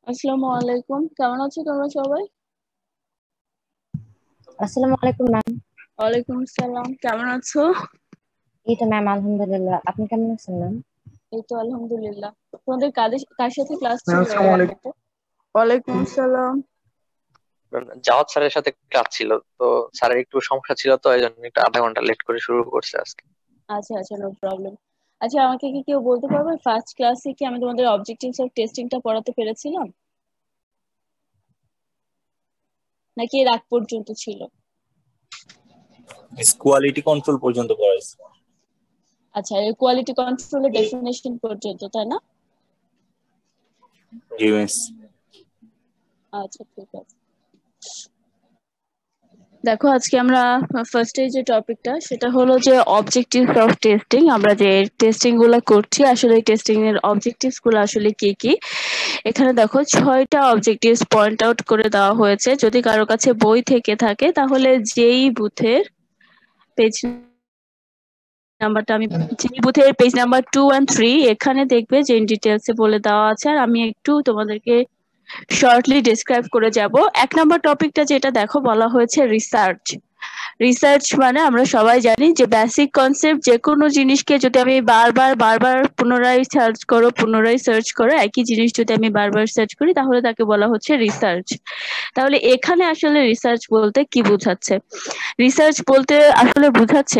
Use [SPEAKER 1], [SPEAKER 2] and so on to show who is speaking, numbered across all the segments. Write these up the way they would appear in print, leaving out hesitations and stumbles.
[SPEAKER 1] আসসালামু আলাইকুম, কেমন আছো তোমরা সবাই?
[SPEAKER 2] আসসালামু আলাইকুম ম্যাম।
[SPEAKER 1] ওয়ালাইকুম আসসালাম, কেমন আছো?
[SPEAKER 2] এই তো ম্যাম, আলহামদুলিল্লাহ। আপনি কেমন আছেন ম্যাম?
[SPEAKER 1] এই তো আলহামদুলিল্লাহ। তোমাদের কার সাথে ক্লাস
[SPEAKER 3] ম্যাম
[SPEAKER 1] ছিল
[SPEAKER 3] আসসালামু
[SPEAKER 1] এর
[SPEAKER 3] আলাইকুম।
[SPEAKER 1] আগে? ওয়ালাইকুম আসসালাম।
[SPEAKER 3] জাওয়াদ স্যারের সাথে ক্লাস ছিল, তো স্যারের একটু সমস্যা ছিল, তো এই জন্য একটু আধা ঘন্টা লেট করে শুরু করছে আজকে।
[SPEAKER 1] আচ্ছা আচ্ছা, নো প্রবলেম। আচ্ছা, আমাকে কি কেউ বলতে পারবে ফার্স্ট ক্লাসে কি আমি তোমাদের অবজেক্টিভস অফ টেস্টিংটা পড়াতে পেরেছিলাম, নাকি এর আগ পর্যন্ত ছিল?
[SPEAKER 4] কোয়ালিটি কন্ট্রোল পর্যন্ত পড়াইছে।
[SPEAKER 1] আচ্ছা, এর কোয়ালিটি কন্ট্রোলের ডেফিনেশন পর্যন্ত, তাই না?
[SPEAKER 4] জি মিস।
[SPEAKER 1] আচ্ছা, ঠিক আছে। দেখো, আজকে আমরা ফার্স্টে যে টপিকটা সেটা হলো যে অবজেক্টিভস অফ টেস্টিং। আমরা যে টেস্টিং গুলো করছি, আসলে টেস্টিং এর অবজেক্টিভস গুলো আসলে কি কি। এখানে দেখো 6টা অবজেক্টিভস পয়েন্ট আউট করে দেওয়া হয়েছে। যদি কারো কাছে বই থেকে থাকে তাহলে যেই বুথের পেজ নাম্বারটা আমি যেই বুথের পেজ নাম্বার 2 and 3 এখানে দেখবে যে ইন ডিটেলসে বলে দেওয়া আছে। আর আমি একটু তোমাদেরকে শর্টলি ডিসক্রাইব করে যাব। 1 নম্বর টপিকটা যেটা দেখো বলা হয়েছে রিসার্চ। রিসার্চ মানে আমরা সবাই জানি যে বেসিক কনসেপ্ট, যে কোনো জিনিসকে যদি আমি বারবার পুনরায় সার্চ করো, একই জিনিস যদি আমি বারবার সার্চ করি তাহলে তাকে বলা হচ্ছে রিসার্চ। তাহলে এখানে আসলে রিসার্চ বলতে কি বোঝাচ্ছে? রিসার্চ বলতে আসলে বোঝাচ্ছে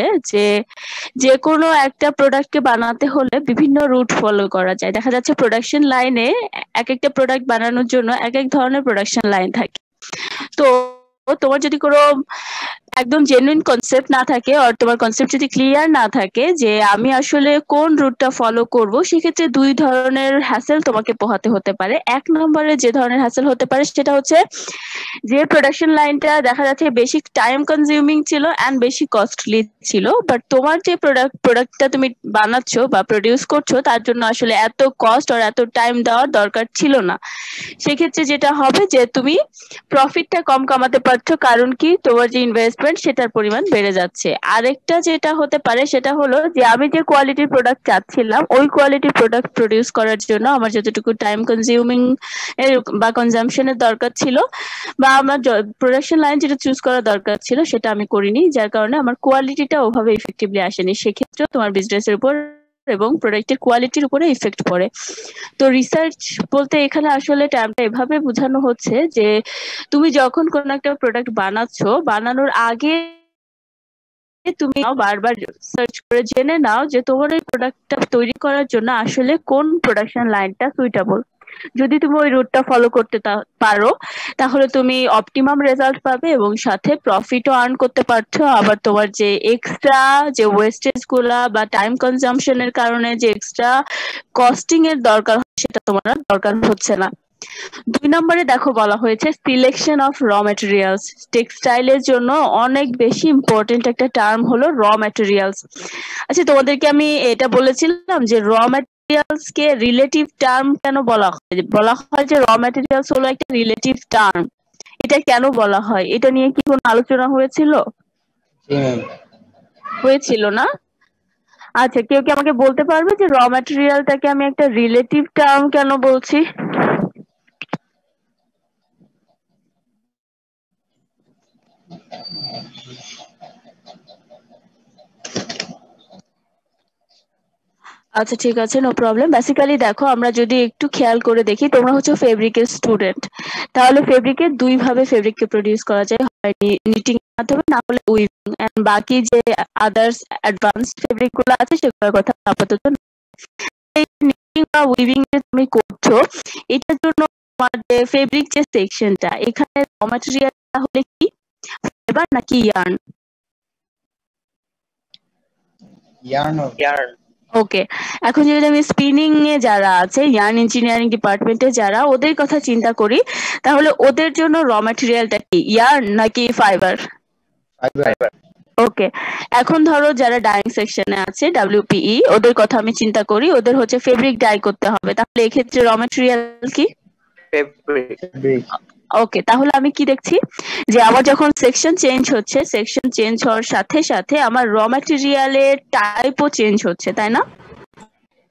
[SPEAKER 1] যে কোনো একটা প্রোডাক্টকে বানাতে হলে বিভিন্ন রুট ফলো করা যায়। দেখা যাচ্ছে প্রোডাকশন লাইনে এক একটা প্রোডাক্ট বানানোর জন্য এক এক ধরনের প্রোডাকশন লাইন থাকে। তো তোমার যদি কোনো একদম জেনুইন কনসেপ্ট না থাকে, আর তোমার কনসেপ্ট যদি ক্লিয়ার না থাকে যে আমি আসলে কোন রুটটা ফলো করব, সেক্ষেত্রে 2 ধরনের হ্যাসেল তোমাকে পোহাতে হতে পারে। 1 নম্বরে যে ধরনের হ্যাসেল হতে পারে সেটা হচ্ছে যে প্রোডাকশন লাইনটা দেখা যাচ্ছে বেশি টাইম কনজিউমিং ছিল এন্ড বেশি কস্টলি ছিল, বাট তোমার যে প্রোডাক্টটা তুমি বানাচ্ছো বা প্রডিউস করছো তার জন্য আসলে এত কস্ট আর এত টাইম দেওয়ার দরকার ছিল না। সেক্ষেত্রে যেটা হবে যে তুমি প্রফিটটা কম কামাতে পারছো, কারণ কি তোমার যে ইনভেস্টমেন্ট সেটার পরিমাণ বেড়ে যাচ্ছে। আরেকটা যেটা হতে পারে সেটা হলো যে আমি যে কোয়ালিটির প্রোডাক্ট চাচ্ছিলাম ওই কোয়ালিটির প্রোডাক্ট প্রডিউস করার জন্য আমার যতটুকু টাইম কনজিউমিং এর বা কনজাম্পশনের দরকার ছিল বা আমার প্রোডাকশন লাইন যেটা চুজ করা দরকার ছিল সেটা আমি করিনি, যার কারণে আমার কোয়ালিটিটা ওভাবে ইফেক্টিভলি আসেনি। সেক্ষেত্রে তোমার বিজনেসের উপর এবং প্রোডাক্টের কোয়ালিটির উপরে ইফেক্ট পড়ে। তো রিসার্চ বলতে এখানে আসলে টার্মটা এভাবে বোঝানো হচ্ছে যে তুমি যখন কোন একটা প্রোডাক্ট বানাচ্ছো, বানানোর আগে তুমি বারবার সার্চ করে জেনে নাও যে তোমার এই প্রোডাক্টটা তৈরি করার জন্য আসলে কোন প্রোডাকশন লাইনটা সুইটেবল। যদি তুমি ওই রুটটা ফলো করতে পারো তাহলে তুমি অপটিমাম রেজাল্ট পাবে এবং সাথে প্রফিটও আর্ন করতে পারছো। আবার তোমার যে এক্সট্রা যে ওয়েস্টেজ গুলা বা টাইম কনজাম্পশনের কারণে যে এক্সট্রা কস্টিং এর দরকার সেটা তোমার আর দরকার হচ্ছে না। 2 নম্বরে দেখো বলা হয়েছে সিলেকশন অফ র ম্যাটেরিয়ালস। টেক্সটাইলের জন্য অনেক বেশি ইম্পর্টেন্ট একটা টার্ম হলো র ম্যাটেরিয়ালস। আচ্ছা, তোমাদেরকে আমি এটা বলেছিলাম যে র ম্যাটেরিয়ালস কে রিলেটিভ টার্ম কেন বলা হয়? বলা হয় যে র ম্যাটেরিয়ালস হলো একটা রিলেটিভ টার্ম। এটা কেন বলা হয়? এটা নিয়ে কি কোনো আলোচনা হয়েছিল? হয়েছিল না? আচ্ছা, কেউ কি আমাকে বলতে পারবে যে র ম্যাটেরিয়ালটাকে আমি একটা রিলেটিভ টার্ম কেন বলছি? আচ্ছা, ঠিক আছে, নো প্রবলেম। বেসিক্যালি দেখো, আমরা যদি একটু খেয়াল করে দেখি, তোমরা হচ্ছে ফেব্রিকের স্টুডেন্ট, তাহলে ফেব্রিকের 2 ভাবে ফেব্রিককে প্রডিউস করা যায়, হয় নিটিং এর মাধ্যমে না হলে উইভিং। এন্ড বাকি যে আদার্স অ্যাডভান্স ফেব্রিক গুলো আছে সেগুলোর কথা আপাতত না। এই নিটিং বা উইভিং যে তুমি করছো এটার জন্য তোমার যে ফেব্রিক যে সেকশনটা, এখানে র ম্যাটেরিয়াল হলে কি ফাইবার নাকি ইয়ার্ন?
[SPEAKER 3] ইয়ার্ন।
[SPEAKER 1] ওকে, এখন যদি আমি স্পিনিং এ যারা আছে, ইয়ার্ন ইঞ্জিনিয়ারিং ডিপার্টমেন্টে যারা, ওদের কথা চিন্তা করি, তাহলে ওদের জন্য র ম্যাটেরিয়ালটা কি ইয়ার্ন নাকি ফাইবার?
[SPEAKER 3] ফাইবার।
[SPEAKER 1] ওকে, এখন ধরো যারা ডাইং সেকশনে আছে ডব্লিউপিই, ওদের কথা আমি চিন্তা করি, ওদের হচ্ছে ফেব্রিক ডাই করতে হবে, তাহলে এক্ষেত্রে র ম্যাটেরিয়াল কি?
[SPEAKER 3] ফেব্রিক।
[SPEAKER 1] ওকে, তাহলে আমি কি দেখছি যে আমার যখন সেকশন চেঞ্জ হচ্ছে, সেকশন চেঞ্জ হওয়ার সাথে সাথে আমার র ম্যাটেরিয়ালের টাইপও চেঞ্জ হচ্ছে, তাই না?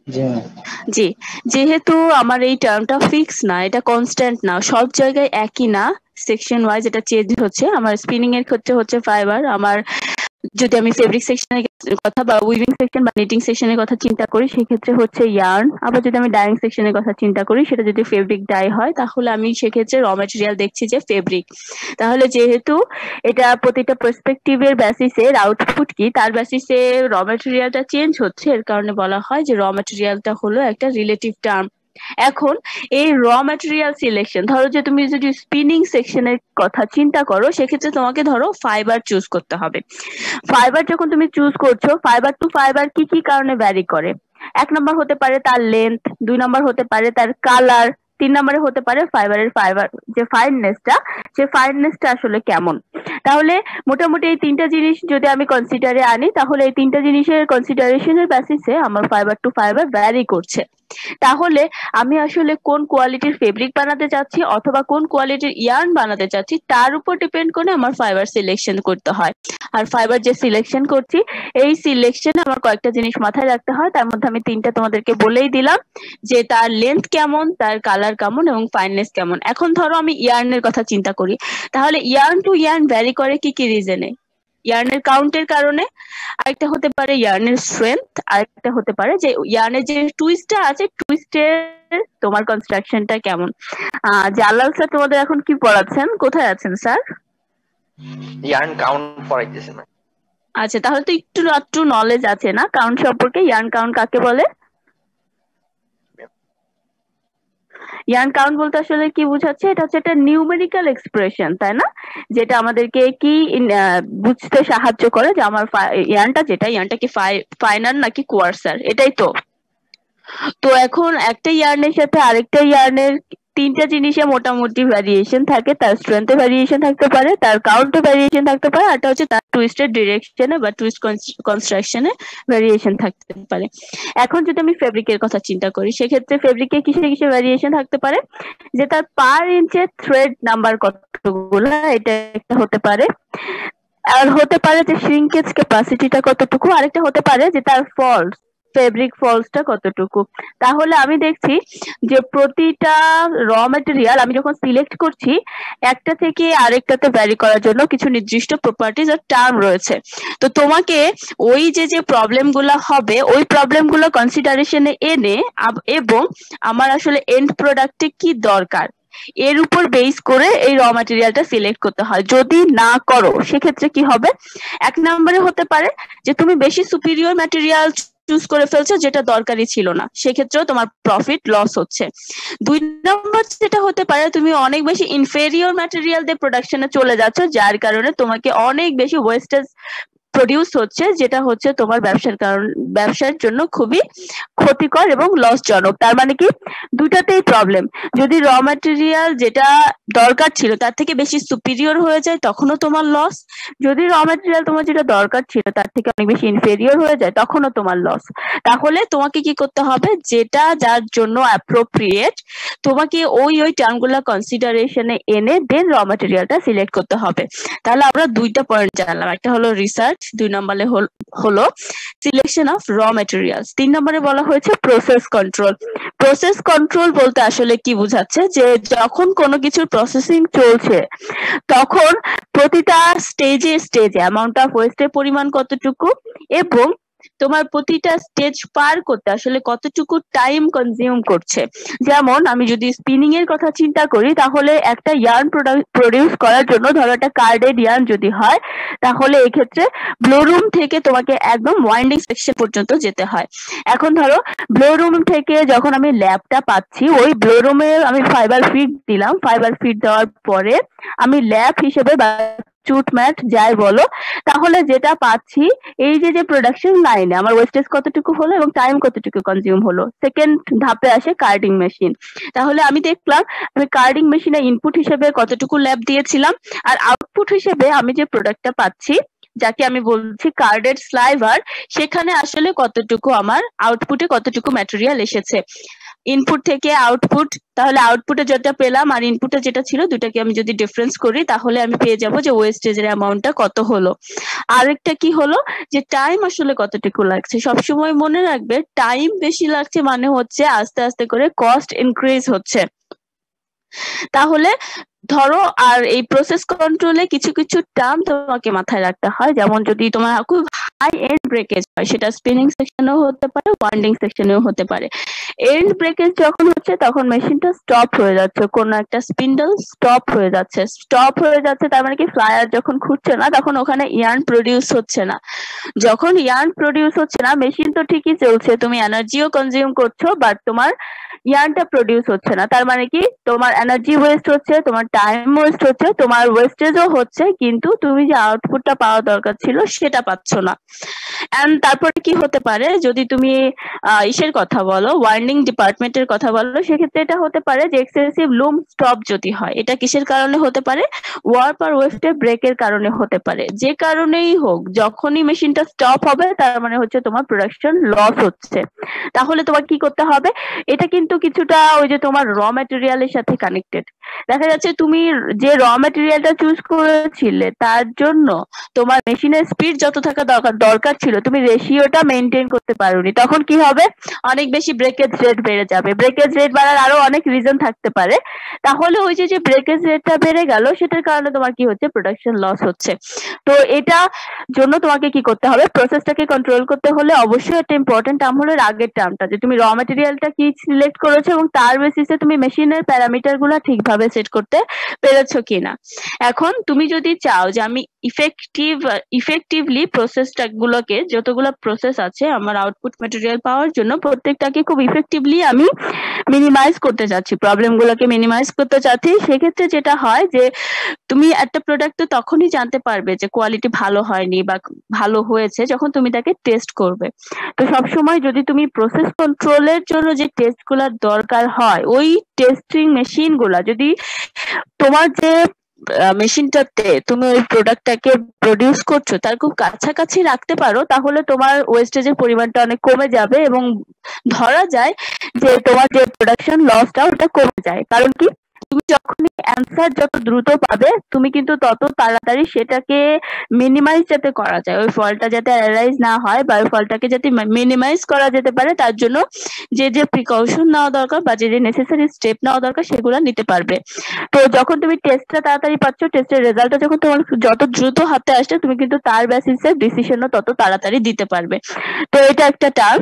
[SPEAKER 4] জি ম্যাম।
[SPEAKER 1] জি, যেহেতু আমার এই টার্মটা ফিক্স না, এটা কনস্ট্যান্ট না, সব জায়গায় একই না, সেকশন ওয়াইজ এটা চেঞ্জ হচ্ছে। আমার স্পিনিং এর ক্ষেত্রে হচ্ছে ফাইবার, আমার যদি আমি ফেব্রিক সেকশনের কথা বা উইভিং সেকশন বা নিটিং সেকশনের কথা চিন্তা করি সেক্ষেত্রে হচ্ছে ইয়ার্ন। আবার যদি আমি ডাইং সেকশনের কথা চিন্তা করি সেটা যদি ফেব্রিক ডাই হয় তাহলে আমি সেক্ষেত্রে র ম্যাটেরিয়াল দেখছি যে ফেব্রিক। তাহলে যেহেতু এটা প্রতিটা পার্সপেক্টিভের বেসিসে আউটপুট কি তার বেসিসে র ম্যাটেরিয়ালটা চেঞ্জ হচ্ছে, এর কারণে বলা হয় যে র ম্যাটেরিয়ালটা হলো একটা রিলেটিভ টার্ম। এখন এই র ম্যাটেরিয়াল সিলেকশন, ধরো যে তুমি যদি স্পিনিং সেকশনের কথা চিন্তা করো সেক্ষেত্রে তোমাকে ধরো ফাইবার চুজ করতে হবে। ফাইবার যখন তুমি চুজ করছো, ফাইবার টু ফাইবার কি কি কারণে ভ্যারি করে? 1 নম্বর হতে পারে তার লেন্থ, 2 নম্বর হতে পারে তার কালার, 3 নম্বরে হতে পারে ফাইবারের যে ফাইননেসটা আসলে কেমন। তাহলে মোটামুটি এই 3টা জিনিস যদি আমি কনসিডারে আনি তাহলে এই 3টা জিনিসের কনসিডারেশনের বেসিসে আমার ফাইবার টু ফাইবার ভ্যারি করছে। তাহলে আমি আসলে কোন কোয়ালিটির ফেব্রিক বানাতে চাচ্ছি অথবা কোন কোয়ালিটির ইয়ার্ন বানাতে চাচ্ছি তার উপর ডিপেন্ড করে আমার ফাইবার সিলেকশন করতে হয়। আর ফাইবার যে সিলেকশন করছি এই সিলেকশনে আমার কয়েকটা জিনিস মাথায় রাখতে হয়, তার মধ্যে আমি 3টা তোমাদেরকে বলেই দিলাম, যে তার লেন্থ কেমন, তার কালার কেমন এবং ফাইননেস কেমন। এখন ধরো আমি ইয়ার্নের কথা চিন্তা করি, তাহলে ইয়ার্ন টু ইয়ার্ন ভ্যারি করে কি কি রিজনে? ইয়ার্নের কাউন্টের কারণে, আরেকটা হতে পারে ইয়ার্নের স্ট্রেংথ, আরেকটা হতে পারে যে ইয়ার্নের যে টুইস্টটা আছে টুইস্টের তোমার কনস্ট্রাকশনটা কেমন। জালাল স্যার তোমাদের এখন কি পড়াচ্ছেন, কোথায় আছেন স্যার?
[SPEAKER 3] ইয়ার্ন কাউন্ট পড়াইতেছে না।
[SPEAKER 1] আচ্ছা, তাহলে তো একটু নলেজ আছে না কাউন্ট সম্পর্কে। ইয়ার্ন কাউন্ট কাকে বলে? ইয়ার্ন কাউন্ট বলতে আসলে কি বোঝাচ্ছে? এটা হচ্ছে একটা নিউমেরিক্যাল এক্সপ্রেশন, তাই না? যেটা আমাদেরকে কি বুঝতে সাহায্য করে যে আমার ইয়ার্নটা কি ফাইনাল নাকি কোয়ার্সার, এটাই তো। তো এখন একটা ইয়ার্নের সাথে আরেকটা ইয়ার্নের 3টা জিনিসে মোটামুটি ভ্যারিয়েশন থাকে, তার স্ট্রেংথে ভ্যারিয়েশন থাকতে পারে, তার কাউন্টে ভ্যারিয়েশন থাকতে পারে, আরটা হচ্ছে তার টুইস্টের ডিরেকশনে বা টুইস্ট কনস্ট্রাকশনে ভ্যারিয়েশন থাকতে পারে। এখন যদি আমি ফেব্রিকের কথা চিন্তা করি সেক্ষেত্রে ফেব্রিকে কিসে কিসে ভ্যারিয়েশন থাকতে পারে? যে তার পার ইঞ্চের থ্রেড নাম্বার কতগুলো, এটা একটা হতে পারে। আর হতে পারে যে শ্রিঙ্কেজ ক্যাপাসিটিটা কতটুকু, আরেকটা হতে পারে যে তার ফেব্রিক ফলসটা কতটুকু। তাহলে আমি দেখছি যে প্রতিটা র ম্যাটেরিয়াল আমি যখন সিলেক্ট করছি একটা থেকে আরেকটাতে ভ্যারি করার জন্য কিছু নির্দিষ্ট প্রপার্টিজ আর টার্ম রয়েছে। তো তোমাকে ওই যে প্রবলেম গুলা হবে ওই প্রবলেম গুলো কনসিডারেশনে এনে এবং আমার আসলে এন্ড প্রোডাক্টে কি দরকার এর উপর বেস করে এই র ম্যাটেরিয়ালটা সিলেক্ট করতে হয়। যদি না করো সেক্ষেত্রে কি হবে? 1 নম্বরে হতে পারে যে তুমি বেশি সুপিরিয়র ম্যাটেরিয়াল চুজ করে ফেলছো যেটা দরকারই ছিল না, সেক্ষেত্রেও তোমার প্রফিট লস হচ্ছে। 2 নম্বর যেটা হতে পারে তুমি অনেক বেশি ইনফেরিয়র ম্যাটেরিয়াল দিয়ে প্রোডাকশনে চলে যাচ্ছ যার কারণে তোমাকে অনেক বেশি ওয়েস্টেজ প্রডিউস হচ্ছে, যেটা হচ্ছে তোমার ব্যবসার জন্য খুবই ক্ষতিকর এবং লসজনক। তার মানে কি দুটাতেই প্রবলেম। যদি র ম্যাটেরিয়াল যেটা দরকার ছিল তার থেকে বেশি সুপিরিয়র হয়ে যায় তখনও তোমার লস, যদি র ম্যাটেরিয়াল তোমার যেটা দরকার ছিল তার থেকে অনেক বেশি ইনফেরিয়র হয়ে যায় তখনও তোমার লস। তাহলে তোমাকে কি করতে হবে? যেটা যার জন্য অ্যাপ্রোপ্রিয়েট তোমাকে ওই টার্মগুলো কনসিডারেশনে এনে দেন র ম্যাটেরিয়ালটা সিলেক্ট করতে হবে। তাহলে আমরা 2টা পয়েন্ট জানলাম, একটা হলো রিসার্চ, 2 নম্বরে হলো সিলেকশন অফ র ম্যাটেরিয়ালস, 3 নম্বরে বলা হয়েছে প্রসেস কন্ট্রোল। প্রসেস কন্ট্রোল বলতে আসলে কি বোঝাচ্ছে? যে যখন কোনো কিছুর প্রসেসিং চলছে তখন প্রতিটা স্টেজে অ্যামাউন্ট অফ ওয়েস্টের পরিমাণ কতটুকু এবং তোমার প্রতিটা স্টেজ পার করতে আসলে কতটুকু টাইম কনজিউম করছে। যেমন আমি যদি স্পিনিং এর কথা চিন্তা করি তাহলে একটা ইয়ার্ন প্রডিউস করার জন্য ধরো একটা কার্ডেড ইয়ার্ন যদি হয় তাহলে এক্ষেত্রে ব্লো রুম থেকে তোমাকে একদম ওয়াইন্ডিং সেকশন পর্যন্ত যেতে হয়। এখন ধরো ব্লো রুম থেকে যখন আমি ল্যাবটা পাচ্ছি ওই ব্লো রুমে আমি ফাইবার ফিট দিলাম, ফাইবার ফিট দেওয়ার পরে আমি ল্যাব হিসেবে বা চুট ম্যাট যাই বলো, তাহলে যেটা পাচ্ছি এই যে প্রোডাকশন লাইনে আমার ওয়েস্টেজ কতটুকু হলো এবং টাইম কতটুকু কনজিউম হলো। সেকেন্ড ধাপে আসে কার্ডিং মেশিন। তাহলে আমি দেখলাম আমি কার্ডিং মেশিনে ইনপুট হিসেবে কতটুকু ল্যাব দিয়েছিলাম আর আউটপুট হিসেবে আমি যে প্রোডাক্টটা পাচ্ছি যাকে আমি বলছি কার্ডেড স্লাইভার, সেখানে আসলে কতটুকু আমার আউটপুটে কতটুকু ম্যাটেরিয়াল এসেছে। ইনপুট থেকে আউটপুট, তাহলে আউটপুটে যেটা পেলাম আর ইনপুটে যেটা ছিল দুটাকে আমি যদি ডিফারেন্স করি তাহলে আমি পেয়ে যাব যে ওয়েস্টেজের অ্যামাউন্টটা কত হলো। আরেকটা কি হলো যে টাইম আসলে কতটুকু লাগছে। সবসময় মনে রাখবে টাইম বেশি লাগছে মানে হচ্ছে আস্তে আস্তে করে কস্ট ইনক্রিজ হচ্ছে। তাহলে ধরো আর এই প্রসেস কন্ট্রোলে কিছু কিছু টার্ম তোমাকে মাথায় রাখতে হয়, যেমন যদি তোমার খুব হাই এন্ড ব্রেকেজ হয় সেটা স্পিনিং সেকশনেও হতে পারে, ওয়াইন্ডিং সেকশনেও হতে পারে। এন্ড ব্রেকেজ যখন হচ্ছে তখন মেশিনটা স্টপ হয়ে যাচ্ছে, কোন একটা স্পিন্ডল স্টপ হয়ে যাচ্ছে তার মানে কি ফ্লায়ার যখন ঘুরছে না তখন ওখানে ইয়ার্ন প্রডিউস হচ্ছে না। যখন ইয়ার্ন প্রডিউস হচ্ছে না মেশিন তো ঠিকই চলছে, তুমি এনার্জিও কনজিউম করছো বাট তোমার ইয়ার্নটা প্রডিউস হচ্ছে না, তার মানে কি তোমার এনার্জি ওয়েস্ট হচ্ছে, তোমার টাইম ওয়েস্ট হচ্ছে, তোমার ওয়েস্টেজও হচ্ছে, কিন্তু তুমি যে আউটপুটটা পাওয়া দরকার ছিল সেটা পাচ্ছ না। এন্ড তারপরে কি হতে পারে যদি তুমি ইসের কথা বলো, ওয়াইন্ডিং ডিপার্টমেন্টের কথা বলো, সেক্ষেত্রে এটা হতে পারে যে এক্সেসিভ লুম স্টপ যদি হয়, এটা কিসের কারণে হতে পারে? ওয়ার্প আর ওয়েফটের ব্রেকের কারণে হতে পারে। যে কারণেই হোক যখনই মেশিনটা স্টপ হবে তার মানে হচ্ছে তোমার প্রোডাকশন লস হচ্ছে। তাহলে তোমার কি করতে হবে? এটা কিন্তু কিছুটা ওই যে তোমার র ম্যাটেরিয়ালের সাথে কানেক্টেড। দেখা যাচ্ছে তুমি যে র ম্যাটেরিয়ালটা চুজ করেছিলে তার জন্য তোমার মেশিনের স্পিড যত থাকা দরকার ছিল তুমি রেশিওটা মেনটেন করতে পারোনি, তখন কি হবে? অনেক বেশি ব্রেকেজ রেট বেড়ে যাবে। ব্রেকেজ রেট বাড়ার আরো অনেক রিজন থাকতে পারে। তাহলে ওই যে ব্রেকেজ রেটটা বেড়ে গেল সেটার কারণে তোমার কি হচ্ছে? প্রোডাকশন লস হচ্ছে। তো এটা জন্য তোমাকে কি করতে হবে? প্রসেসটাকে কন্ট্রোল করতে হলে অবশ্যই একটা ইম্পর্টেন্ট টার্ম হলো আগের টার্মটা, যে তুমি র ম্যাটেরিয়ালটা কি সিলেক্ট করেছো এবং তার বেসিসে তুমি মেশিনের প্যারামিটার গুলা ঠিকভাবে সেট করতে পেরেছো কিনা। এখন তুমি যদি চাও যে আমি ইফেক্টিভলি প্রসেসটা গুলোকে, যতগুলো প্রসেস আছে আমার আউটপুট ম্যাটেরিয়াল পাওয়ার জন্য, প্রত্যেকটাকে খুব ইফেক্টিভলি আমি মিনিমাইজ করতে চাচ্ছি, প্রবলেম গুলোকে মিনিমাইজ করতে চাচ্ছি, সেক্ষেত্রে যেটা হয় যে তুমি একটা প্রোডাক্ট তো তখনই জানতে পারবে যে কোয়ালিটি ভালো হয়নি বা ভালো হয়েছে যখন তুমি তাকে টেস্ট করবে। তো সবসময় যদি তুমি প্রসেস কন্ট্রোলের জন্য যে টেস্ট গুলার দরকার হয় ওই টেস্টিং মেশিন গুলা যদি তোমার যে মেশিনটাতে তুমি ওই প্রোডাক্টটাকে প্রডিউস করছো তার খুব কাছাকাছি রাখতে পারো তাহলে তোমার ওয়েস্টেজের পরিমাণটা অনেক কমে যাবে এবং ধরা যায় যে তোমার যে প্রোডাকশন লসটা ওটা কমে যায়। কারণ কি? তুমি যখনই অ্যান্সার যত দ্রুত পাবে তুমি কিন্তু তত তাড়াতাড়ি সেটাকে মিনিমাইজ যাতে করা যায়, ওই ফলটা যাতে অ্যারাইজ না হয় বা ওই ফলটাকে যাতে মিনিমাইজ করা যেতে পারে তার জন্য যে প্রিকশন নেওয়া দরকার বা যে নেসেসারি স্টেপ নেওয়া দরকার সেগুলো নিতে পারবে। তো যখন তুমি টেস্টটা তাড়াতাড়ি পাচ্ছ, টেস্টের রেজাল্টটা যখন তোমার যত দ্রুত হাতে আসছে তুমি কিন্তু তার বেসিসে ডিসিশনও তত তাড়াতাড়ি দিতে পারবে। তো এটা একটা টার্ম।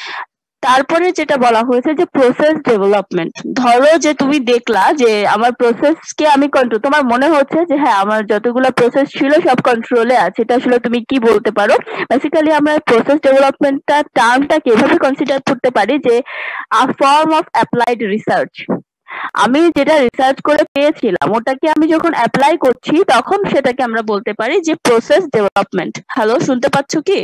[SPEAKER 1] তারপরে যেটা বলা হয়েছে যে প্রসেস ডেভেলপমেন্ট। ধরো যে তুমি দেখলা যে আমার প্রসেসকে আমি কন্ট্রোল, তোমার মনে হচ্ছে যে হ্যাঁ আমার যতগুলো প্রসেস ছিল সব কন্ট্রোলে আছে, এটা আসলে তুমি কি বলতে পারো? বেসিক্যালি আমরা প্রসেস ডেভেলপমেন্টটা টার্মটাকে এভাবে কনসিডার করতে পারি যে a form of applied research. আমি যেটা রিসার্চ করে পেয়েছিলাম ওটাকে আমি যখন অ্যাপ্লাই করছি তখন সেটাকে আমরা বলতে পারি যে প্রসেস ডেভেলপমেন্ট। হ্যালো, শুনতে পাচ্ছ কি?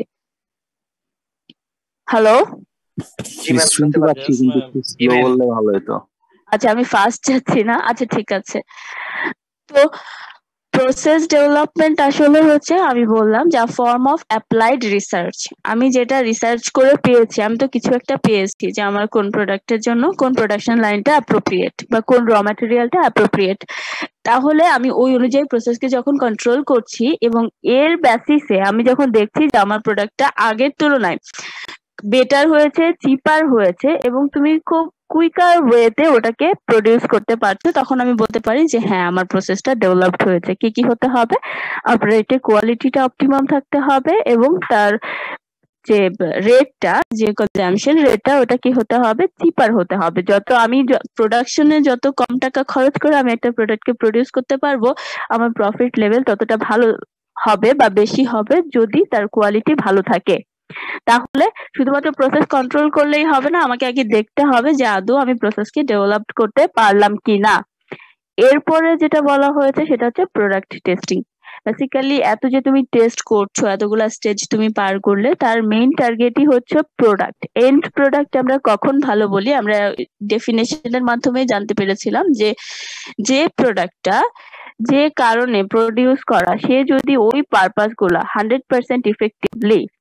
[SPEAKER 1] হ্যালো,
[SPEAKER 3] জি ম্যাম, শুনতে
[SPEAKER 4] শুনতে
[SPEAKER 3] পাচ্ছি।
[SPEAKER 4] পাচ্ছি কিন্তু একটু স্লো বললে ভালো হতো।
[SPEAKER 1] আচ্ছা আমি ফাস্ট যাচ্ছি না, আচ্ছা ঠিক আছে। তো প্রসেস ডেভেলপমেন্ট আসলে হচ্ছে আমি বললাম যা ফর্ম অফ অ্যাপ্লাইড রিসার্চ। আমি যেটা রিসার্চ করে পেয়েছি, আমি তো কিছু একটা পেয়েছি যে আমার কোন প্রোডাক্টের জন্য কোন প্রোডাকশন লাইনটা অ্যাপ্রোপ্রিয়েট বা কোন র ম্যাটেরিয়ালটা অ্যাপ্রোপ্রিয়েট, তাহলে আমি ওই অনুযায়ী প্রসেসকে যখন কন্ট্রোল করছি এবং এর বেসিসে আমি যখন দেখছি যে আমার প্রোডাক্টটা আগের তুলনায় বেটার হয়েছে, চিপার হয়েছে এবং তুমি খুব কুইকার ওয়েতে ওটাকে প্রডিউস করতে পারছো, তখন আমি বলতে পারি যে হ্যাঁ আমার প্রসেসটা ডেভেলপড হয়েছে। কি কি হতে হবে? অপারেটর কোয়ালিটিটা অপটিমাম থাকতে হবে এবং তার যে রেটটা, যে কনজাম্পশন রেটটা ওটা কি হতে হবে? চিপার হতে হবে। যত আমি প্রোডাকশনে যত কম টাকা খরচ করে আমি একটা প্রোডাক্টকে প্রডিউস করতে পারবো আমার প্রফিট লেভেল ততটা ভালো হবে বা বেশি হবে যদি তার কোয়ালিটি ভালো থাকে। তাহলে শুধুমাত্র প্রসেস কন্ট্রোল করলেই হবে না, আমাকে আগে দেখতে হবে যে আদৌ আমি প্রসেসকে ডেভেলপ করতে পারলাম কিনা। এরপরে যেটা বলা হয়েছে সেটা হচ্ছে প্রোডাক্ট টেস্টিং। বেসিক্যালি এত যে তুমি টেস্ট করছো, এতগুলা স্টেজ তুমি পার করলে, তার মেইন টার্গেটই হচ্ছে প্রোডাক্ট। এন্ড প্রোডাক্ট আমরা কখন ভালো বলি? আমরা ডেফিনেশনের মাধ্যমে জানতে পেরেছিলাম যে যে প্রোডাক্টটা যে কারণে প্রডিউস করা সে যদি ওই পারপাস গুলা 100% ইফেক্টিভলি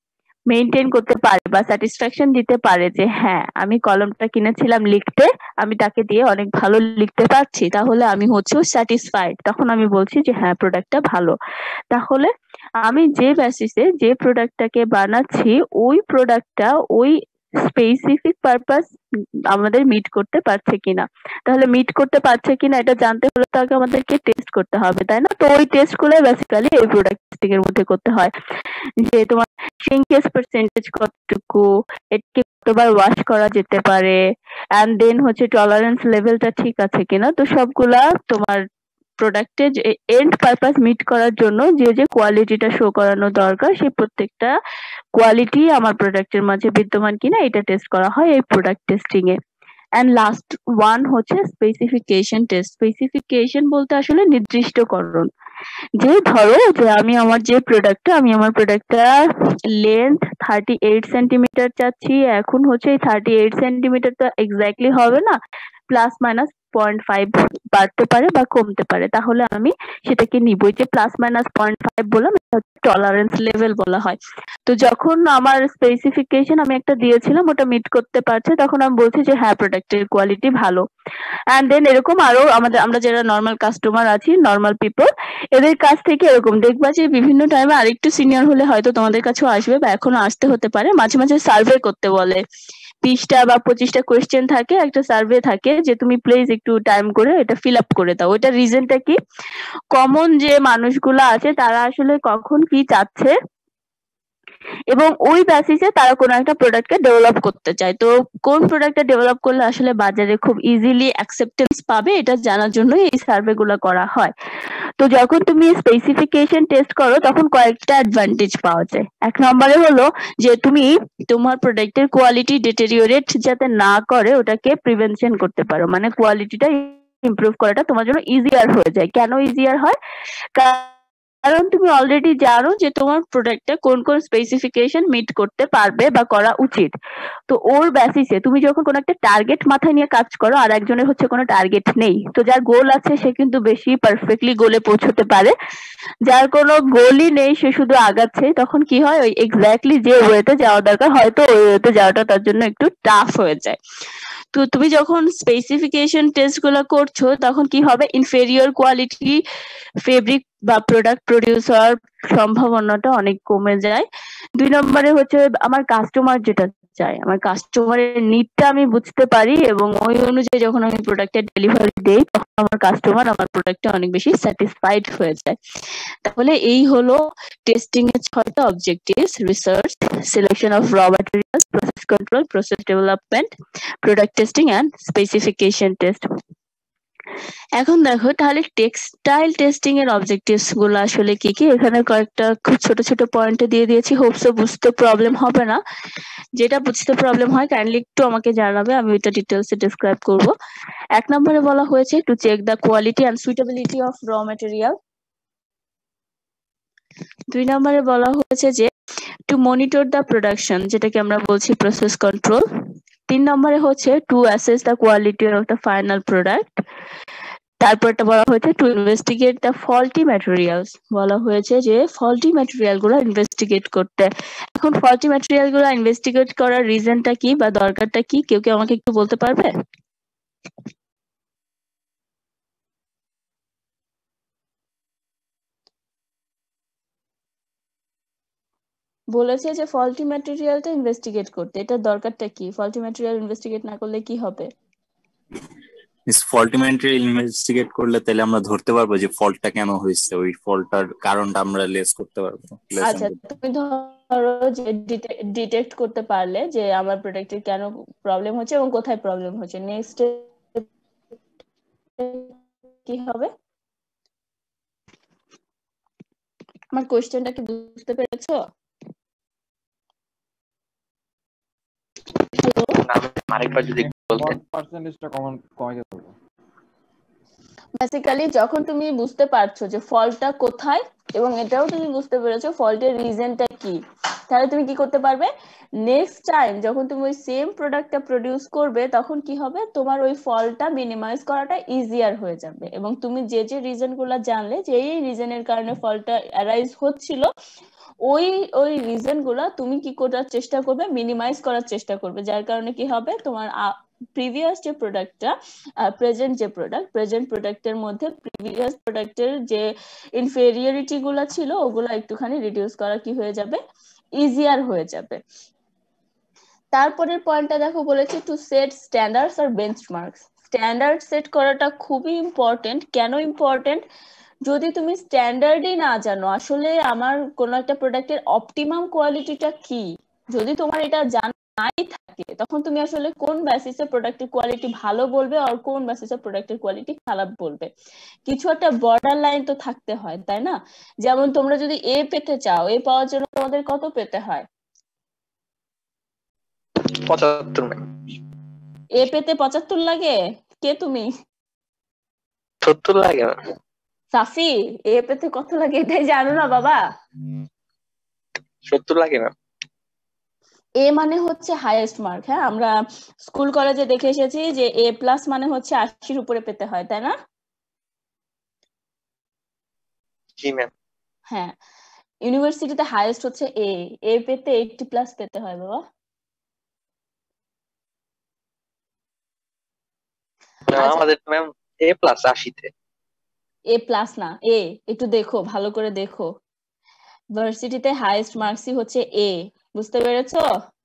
[SPEAKER 1] মেইনটেইন করতে পারে বা স্যাটিসফ্যাকশন দিতে পারে যে হ্যাঁ আমি কলমটা কিনেছিলাম লিখতে, আমি তাকে দিয়ে অনেক ভালো লিখতে পারছি, তাহলে আমি হচ্ছে স্যাটিসফাইড, তখন আমি বলছি যে হ্যাঁ প্রোডাক্টটা ভালো। তাহলে আমি যে বেসিসে যে প্রোডাক্টটাকে বানাচ্ছি ওই প্রোডাক্টটা ওই স্পেসিফিক পারপাস আমাদের মিট করতে পারছে কিনা। তাহলে মিট করতে পারছে কিনা এটা জানতে হলে তো আগে আমাদেরকে টেস্ট করতে হবে, তাই না? তো ওই টেস্ট গুলো বেসিক্যালি এই প্রোডাক্ট টেস্টিং এর মধ্যে করতে হয়, যে তোমার শ্রিঙ্কেজ পার্সেন্টেজ কতটুকু, এটাকে কতবার ওয়াশ করা যেতে পারে, এন্ড দেন হচ্ছে টলারেন্স লেভেলটা ঠিক আছে কিনা। তো সবগুলা তোমার প্রোডাক্টের যে এন্ড পারপাস মিট করার জন্য যে যে কোয়ালিটিটা শো করানো দরকার সেই প্রত্যেকটা কোয়ালিটি আমার প্রোডাক্টের মাঝে বিদ্যমান কিনা এটা টেস্ট করা হয় এই প্রোডাক্ট টেস্টিং এ। এন্ড লাস্ট ওয়ান হচ্ছে স্পেসিফিকেশন টেস্ট। স্পেসিফিকেশন বলতে আসলে নির্দিষ্টকরণ, যে ধরো যে আমি আমার প্রোডাক্টটা লেন্থ 38 সেন্টিমিটার চাচ্ছি, এখন হচ্ছে এই 38 সেন্টিমিটার তো এক্স্যাক্টলি হবে না, প্লাস মাইনাস 0.5 বাড়তে পারে বা কমতে পারে, তাহলে আমি সেটাকে নিব। যে প্লাস মাইনাস 0.5 বললাম এটা টলারেন্স লেভেল বলা হয়। তো যখন আমার স্পেসিফিকেশন আমি একটা দিয়েছিলাম ওটা মিট করতে পারছে, তখন আমি বলছি যে হ্যাঁ প্রোডাক্টের কোয়ালিটি ভালো। এন্ড দেন এরকম আরো আমরা যারা নর্মাল কাস্টমার আছি, নর্মাল পিপল, এদের কাছ থেকে এরকম দেখবা যে বিভিন্ন টাইমে আরেকটু সিনিয়র হলে হয়তো তোমাদের কাছেও আসবে বা এখনো আসতে হতে পারে, মাঝে মাঝে সার্ভে করতে বলে। 20টা বা 25টা কোয়েশ্চেন থাকে, একটা সার্ভে থাকে যে তুমি প্লিজ একটু টাইম করে এটা ফিল আপ করে দাও। ওইটার রিজনটা কি, কমন যে মানুষগুলো আছে তারা আসলে কখন কি চাচ্ছে এবং ওই বেসিসে তারা কোনো একটা প্রোডাক্টকে ডেভেলপ করতে চায়। তো কোন প্রোডাক্টটা ডেভেলপ করলে আসলে বাজারে খুব ইজিলি অ্যাকসেপ্টেন্স পাবে এটা জানার জন্য এই সার্ভে গুলো করা হয়। তো যখন তুমি স্পেসিফিকেশন টেস্ট করো তখন কয়েকটা অ্যাডভান্টেজ পাওয়া যায়। এক নম্বরে হলো যে তুমি তোমার প্রোডাক্টের কোয়ালিটি ডিটেরিওরেট যাতে না করে ওটাকে প্রিভেনশন করতে পারো, মানে কোয়ালিটিটা ইমপ্রুভ করাটা তোমার জন্য ইজিয়ার হয়ে যায়। কেন ইজিয়ার হয়? কারণ তুমি অলরেডি জানো যে তোমার প্রোডাক্টটা কোন কোন স্পেসিফিকেশন মিট করতে পারবে বা করা উচিত। তো ওর বেসিসে তুমি যখন কোনো একটা টার্গেট মাথায় নিয়ে কাজ করো, আর একজনের হচ্ছে কোনো টার্গেট নেই, তো যার গোল আছে সে কিন্তু বেশি পারফেক্টলি গোলে পৌঁছতে পারে, যার কোনো গোলই নেই সে শুধু আগাচ্ছে, তখন কি হয় ওই এক্স্যাক্টলি যে ওয়েতে যাওয়া দরকার হয়তো ওই ওয়েতে যাওয়াটা তার জন্য একটু টাফ হয়ে যায়। তো তুমি যখন স্পেসিফিকেশন টেস্ট গুলো করছো তখন কি হবে, ইনফেরিয়র কোয়ালিটি ফেব্রিক বা প্রোডাক্ট প্রডিউস হওয়ার সম্ভাবনাটা অনেক কমে যায়। 2 নম্বরে হচ্ছে আমার কাস্টমার যেটা চাই, আমার কাস্টমারের নিডটা আমি বুঝতে পারি এবং ওই অনুযায়ী যখন আমি প্রোডাক্টের ডেলিভারি দেই তখন আমার কাস্টমার আমার প্রোডাক্টে অনেক বেশি স্যাটিসফাইড হয়ে যায়। তাহলে এই হলো টেস্টিং এর 6টা objectives: research, selection of raw materials, process control, process development, product testing and specification test. এখন দেখো তাহলে টেক্সটাইল টেস্টিং এর অবজেক্টিভস গুলো আসলে কি কি, এখানে কয়েকটা খুব ছোট ছোট পয়েন্টে দিয়ে দিয়েছি, হোপসো বুঝতে প্রবলেম হবে না। যেটা বুঝতে প্রবলেম হয় কাইন্ডলি একটু আমাকে জানাবে, আমি ওইটা ডিটেলসে ডেসক্রাইব করব। 1 নম্বরে বলা হয়েছে to check the quality and suitability of raw material. 2 নম্বরে বলা হয়েছে যে টু মনিটর দ্য প্রোডাকশন, যেটাকে আমরা বলছি প্রসেস কন্ট্রোল। 3 নম্বরে হচ্ছে to assess the quality of the final product. তারপরটা বলা হয়েছে to investigate the faulty materials, বলা হয়েছে যে ফল্টি ম্যাটেরিয়াল গুলো ইনভেস্টিগেট করতে। এখন ফল্টি ম্যাটেরিয়াল গুলো ইনভেস্টিগেট করার রিজনটা কি বা দরকারটা কি, কেউ কি আমাকে একটু বলতে পারবে? বলেছে যে ফল্টি ম্যাটেরিয়ালটা ইনভেস্টিগেট করতে, এটার দরকারটা কি? ফল্টি ম্যাটেরিয়াল ইনভেস্টিগেট না করলে কি হবে?
[SPEAKER 4] ফল্টি ম্যাটেরিয়াল ইনভেস্টিগেট করলে তাহলে আমরা ধরতে পারবো যে ফল্টটা কেন হয়েছে, ওই ফল্টটার কারণটা আমরা লেস করতে পারবো।
[SPEAKER 1] আচ্ছা, তুমি ধরো যে ডিটেক্ট করতে পারলে যে আমার প্রোডাক্টের কেন প্রবলেম হচ্ছে এবং কোথায় প্রবলেম হচ্ছে, নেক্সট কি হবে? আমার কোশ্চেনটা কি বুঝতে পেরেছো? হ্যালো,
[SPEAKER 3] আরেকবার যদি বলতেন।
[SPEAKER 5] পার্সেন্টেজটা কমাইতে পারবো।
[SPEAKER 1] বেসিক্যালি যখন তুমি বুঝতে পারছো যে ফল্টটা কোথায় এবং এটাও তুমি বুঝতে পেরেছো ফল্টের রিজনটা কি, তাহলে তুমি কি করতে পারবে, নেক্সট টাইম যখন তুমি ওই সেম প্রোডাক্টটা প্রডিউস করবে তখন কি হবে, তোমার ওই ফলটা মিনিমাইজ করাটা ইজিয়ার হয়ে যাবে, এবং তুমি যে যে রিজন গুলা জানলে যে এই রিজনের কারণে ফলটা অ্যারাইজ হচ্ছিল, ওই ওই রিজন গুলা তুমি কি করার চেষ্টা করবে, মিনিমাইজ করার চেষ্টা করবে, যার কারণে কি হবে তোমার প্রিভিয়াস যে প্রোডাক্টটা, প্রেজেন্ট প্রোডাক্টের মধ্যে প্রিভিয়াস প্রোডাক্টের যে ইনফেরিয়রিটি গুলা ছিল ওগুলা একটুখানি রিডিউস করা কি হয়ে যাবে, ইজিয়ার হয়ে যাবে। তারপরের পয়েন্টটা দেখো বলেছে টু সেট স্ট্যান্ডার্ডস আর বেঞ্চমার্কস। স্ট্যান্ডার্ড সেট করাটা খুবই ইম্পর্টেন্ট। কেন ইম্পর্টেন্ট, যদি তুমি স্ট্যান্ডার্ডই না জানো আসলে আমার কোনো একটা প্রোডাক্টের অপটিমাম কোয়ালিটিটা কি, যদি তোমার এটা জানাই থাকে তখন তুমি আসলে কোন বেসিসে প্রোডাক্টের কোয়ালিটি ভালো বলবে আর কোন বেসিসে প্রোডাক্টের কোয়ালিটি খারাপ বলবে, কিছু একটা বর্ডার লাইন তো থাকতে হয়, তাই না? যেমন তোমরা যদি এ পেতে চাও, এ পাওয়ার জন্য তোমাদের কত পেতে হয়?
[SPEAKER 3] 75 ম্যাম।
[SPEAKER 1] এ পেতে 75 লাগে? কে তুমি?
[SPEAKER 3] 70 লাগে ম্যাম।
[SPEAKER 1] সাফি, এ পেতে কত লাগে এটাই জানো না বাবা?
[SPEAKER 3] 70 লাগে ম্যাম।
[SPEAKER 1] এ মানে হচ্ছে হাইয়েস্ট মার্ক। হ্যাঁ, আমরা স্কুল কলেজে দেখে এসেছি যে এ প্লাস মানে হচ্ছে 80-র উপরে পেতে হয়, তাই না?
[SPEAKER 3] জি ম্যাম।
[SPEAKER 1] হ্যাঁ, ইউনিভার্সিটিতে হাইয়েস্ট হচ্ছে এ। এ পেতে 80+ পেতে হয় বাবা। আচ্ছা,
[SPEAKER 3] আমাদের ম্যাম A+ 80-তে।
[SPEAKER 1] এ প্লাস না, এ। একটু দেখো, ভালো করে দেখো, ভার্সিটিতে হাইয়েস্ট মার্কসই হচ্ছে এ। বুঝতে পেরেছো?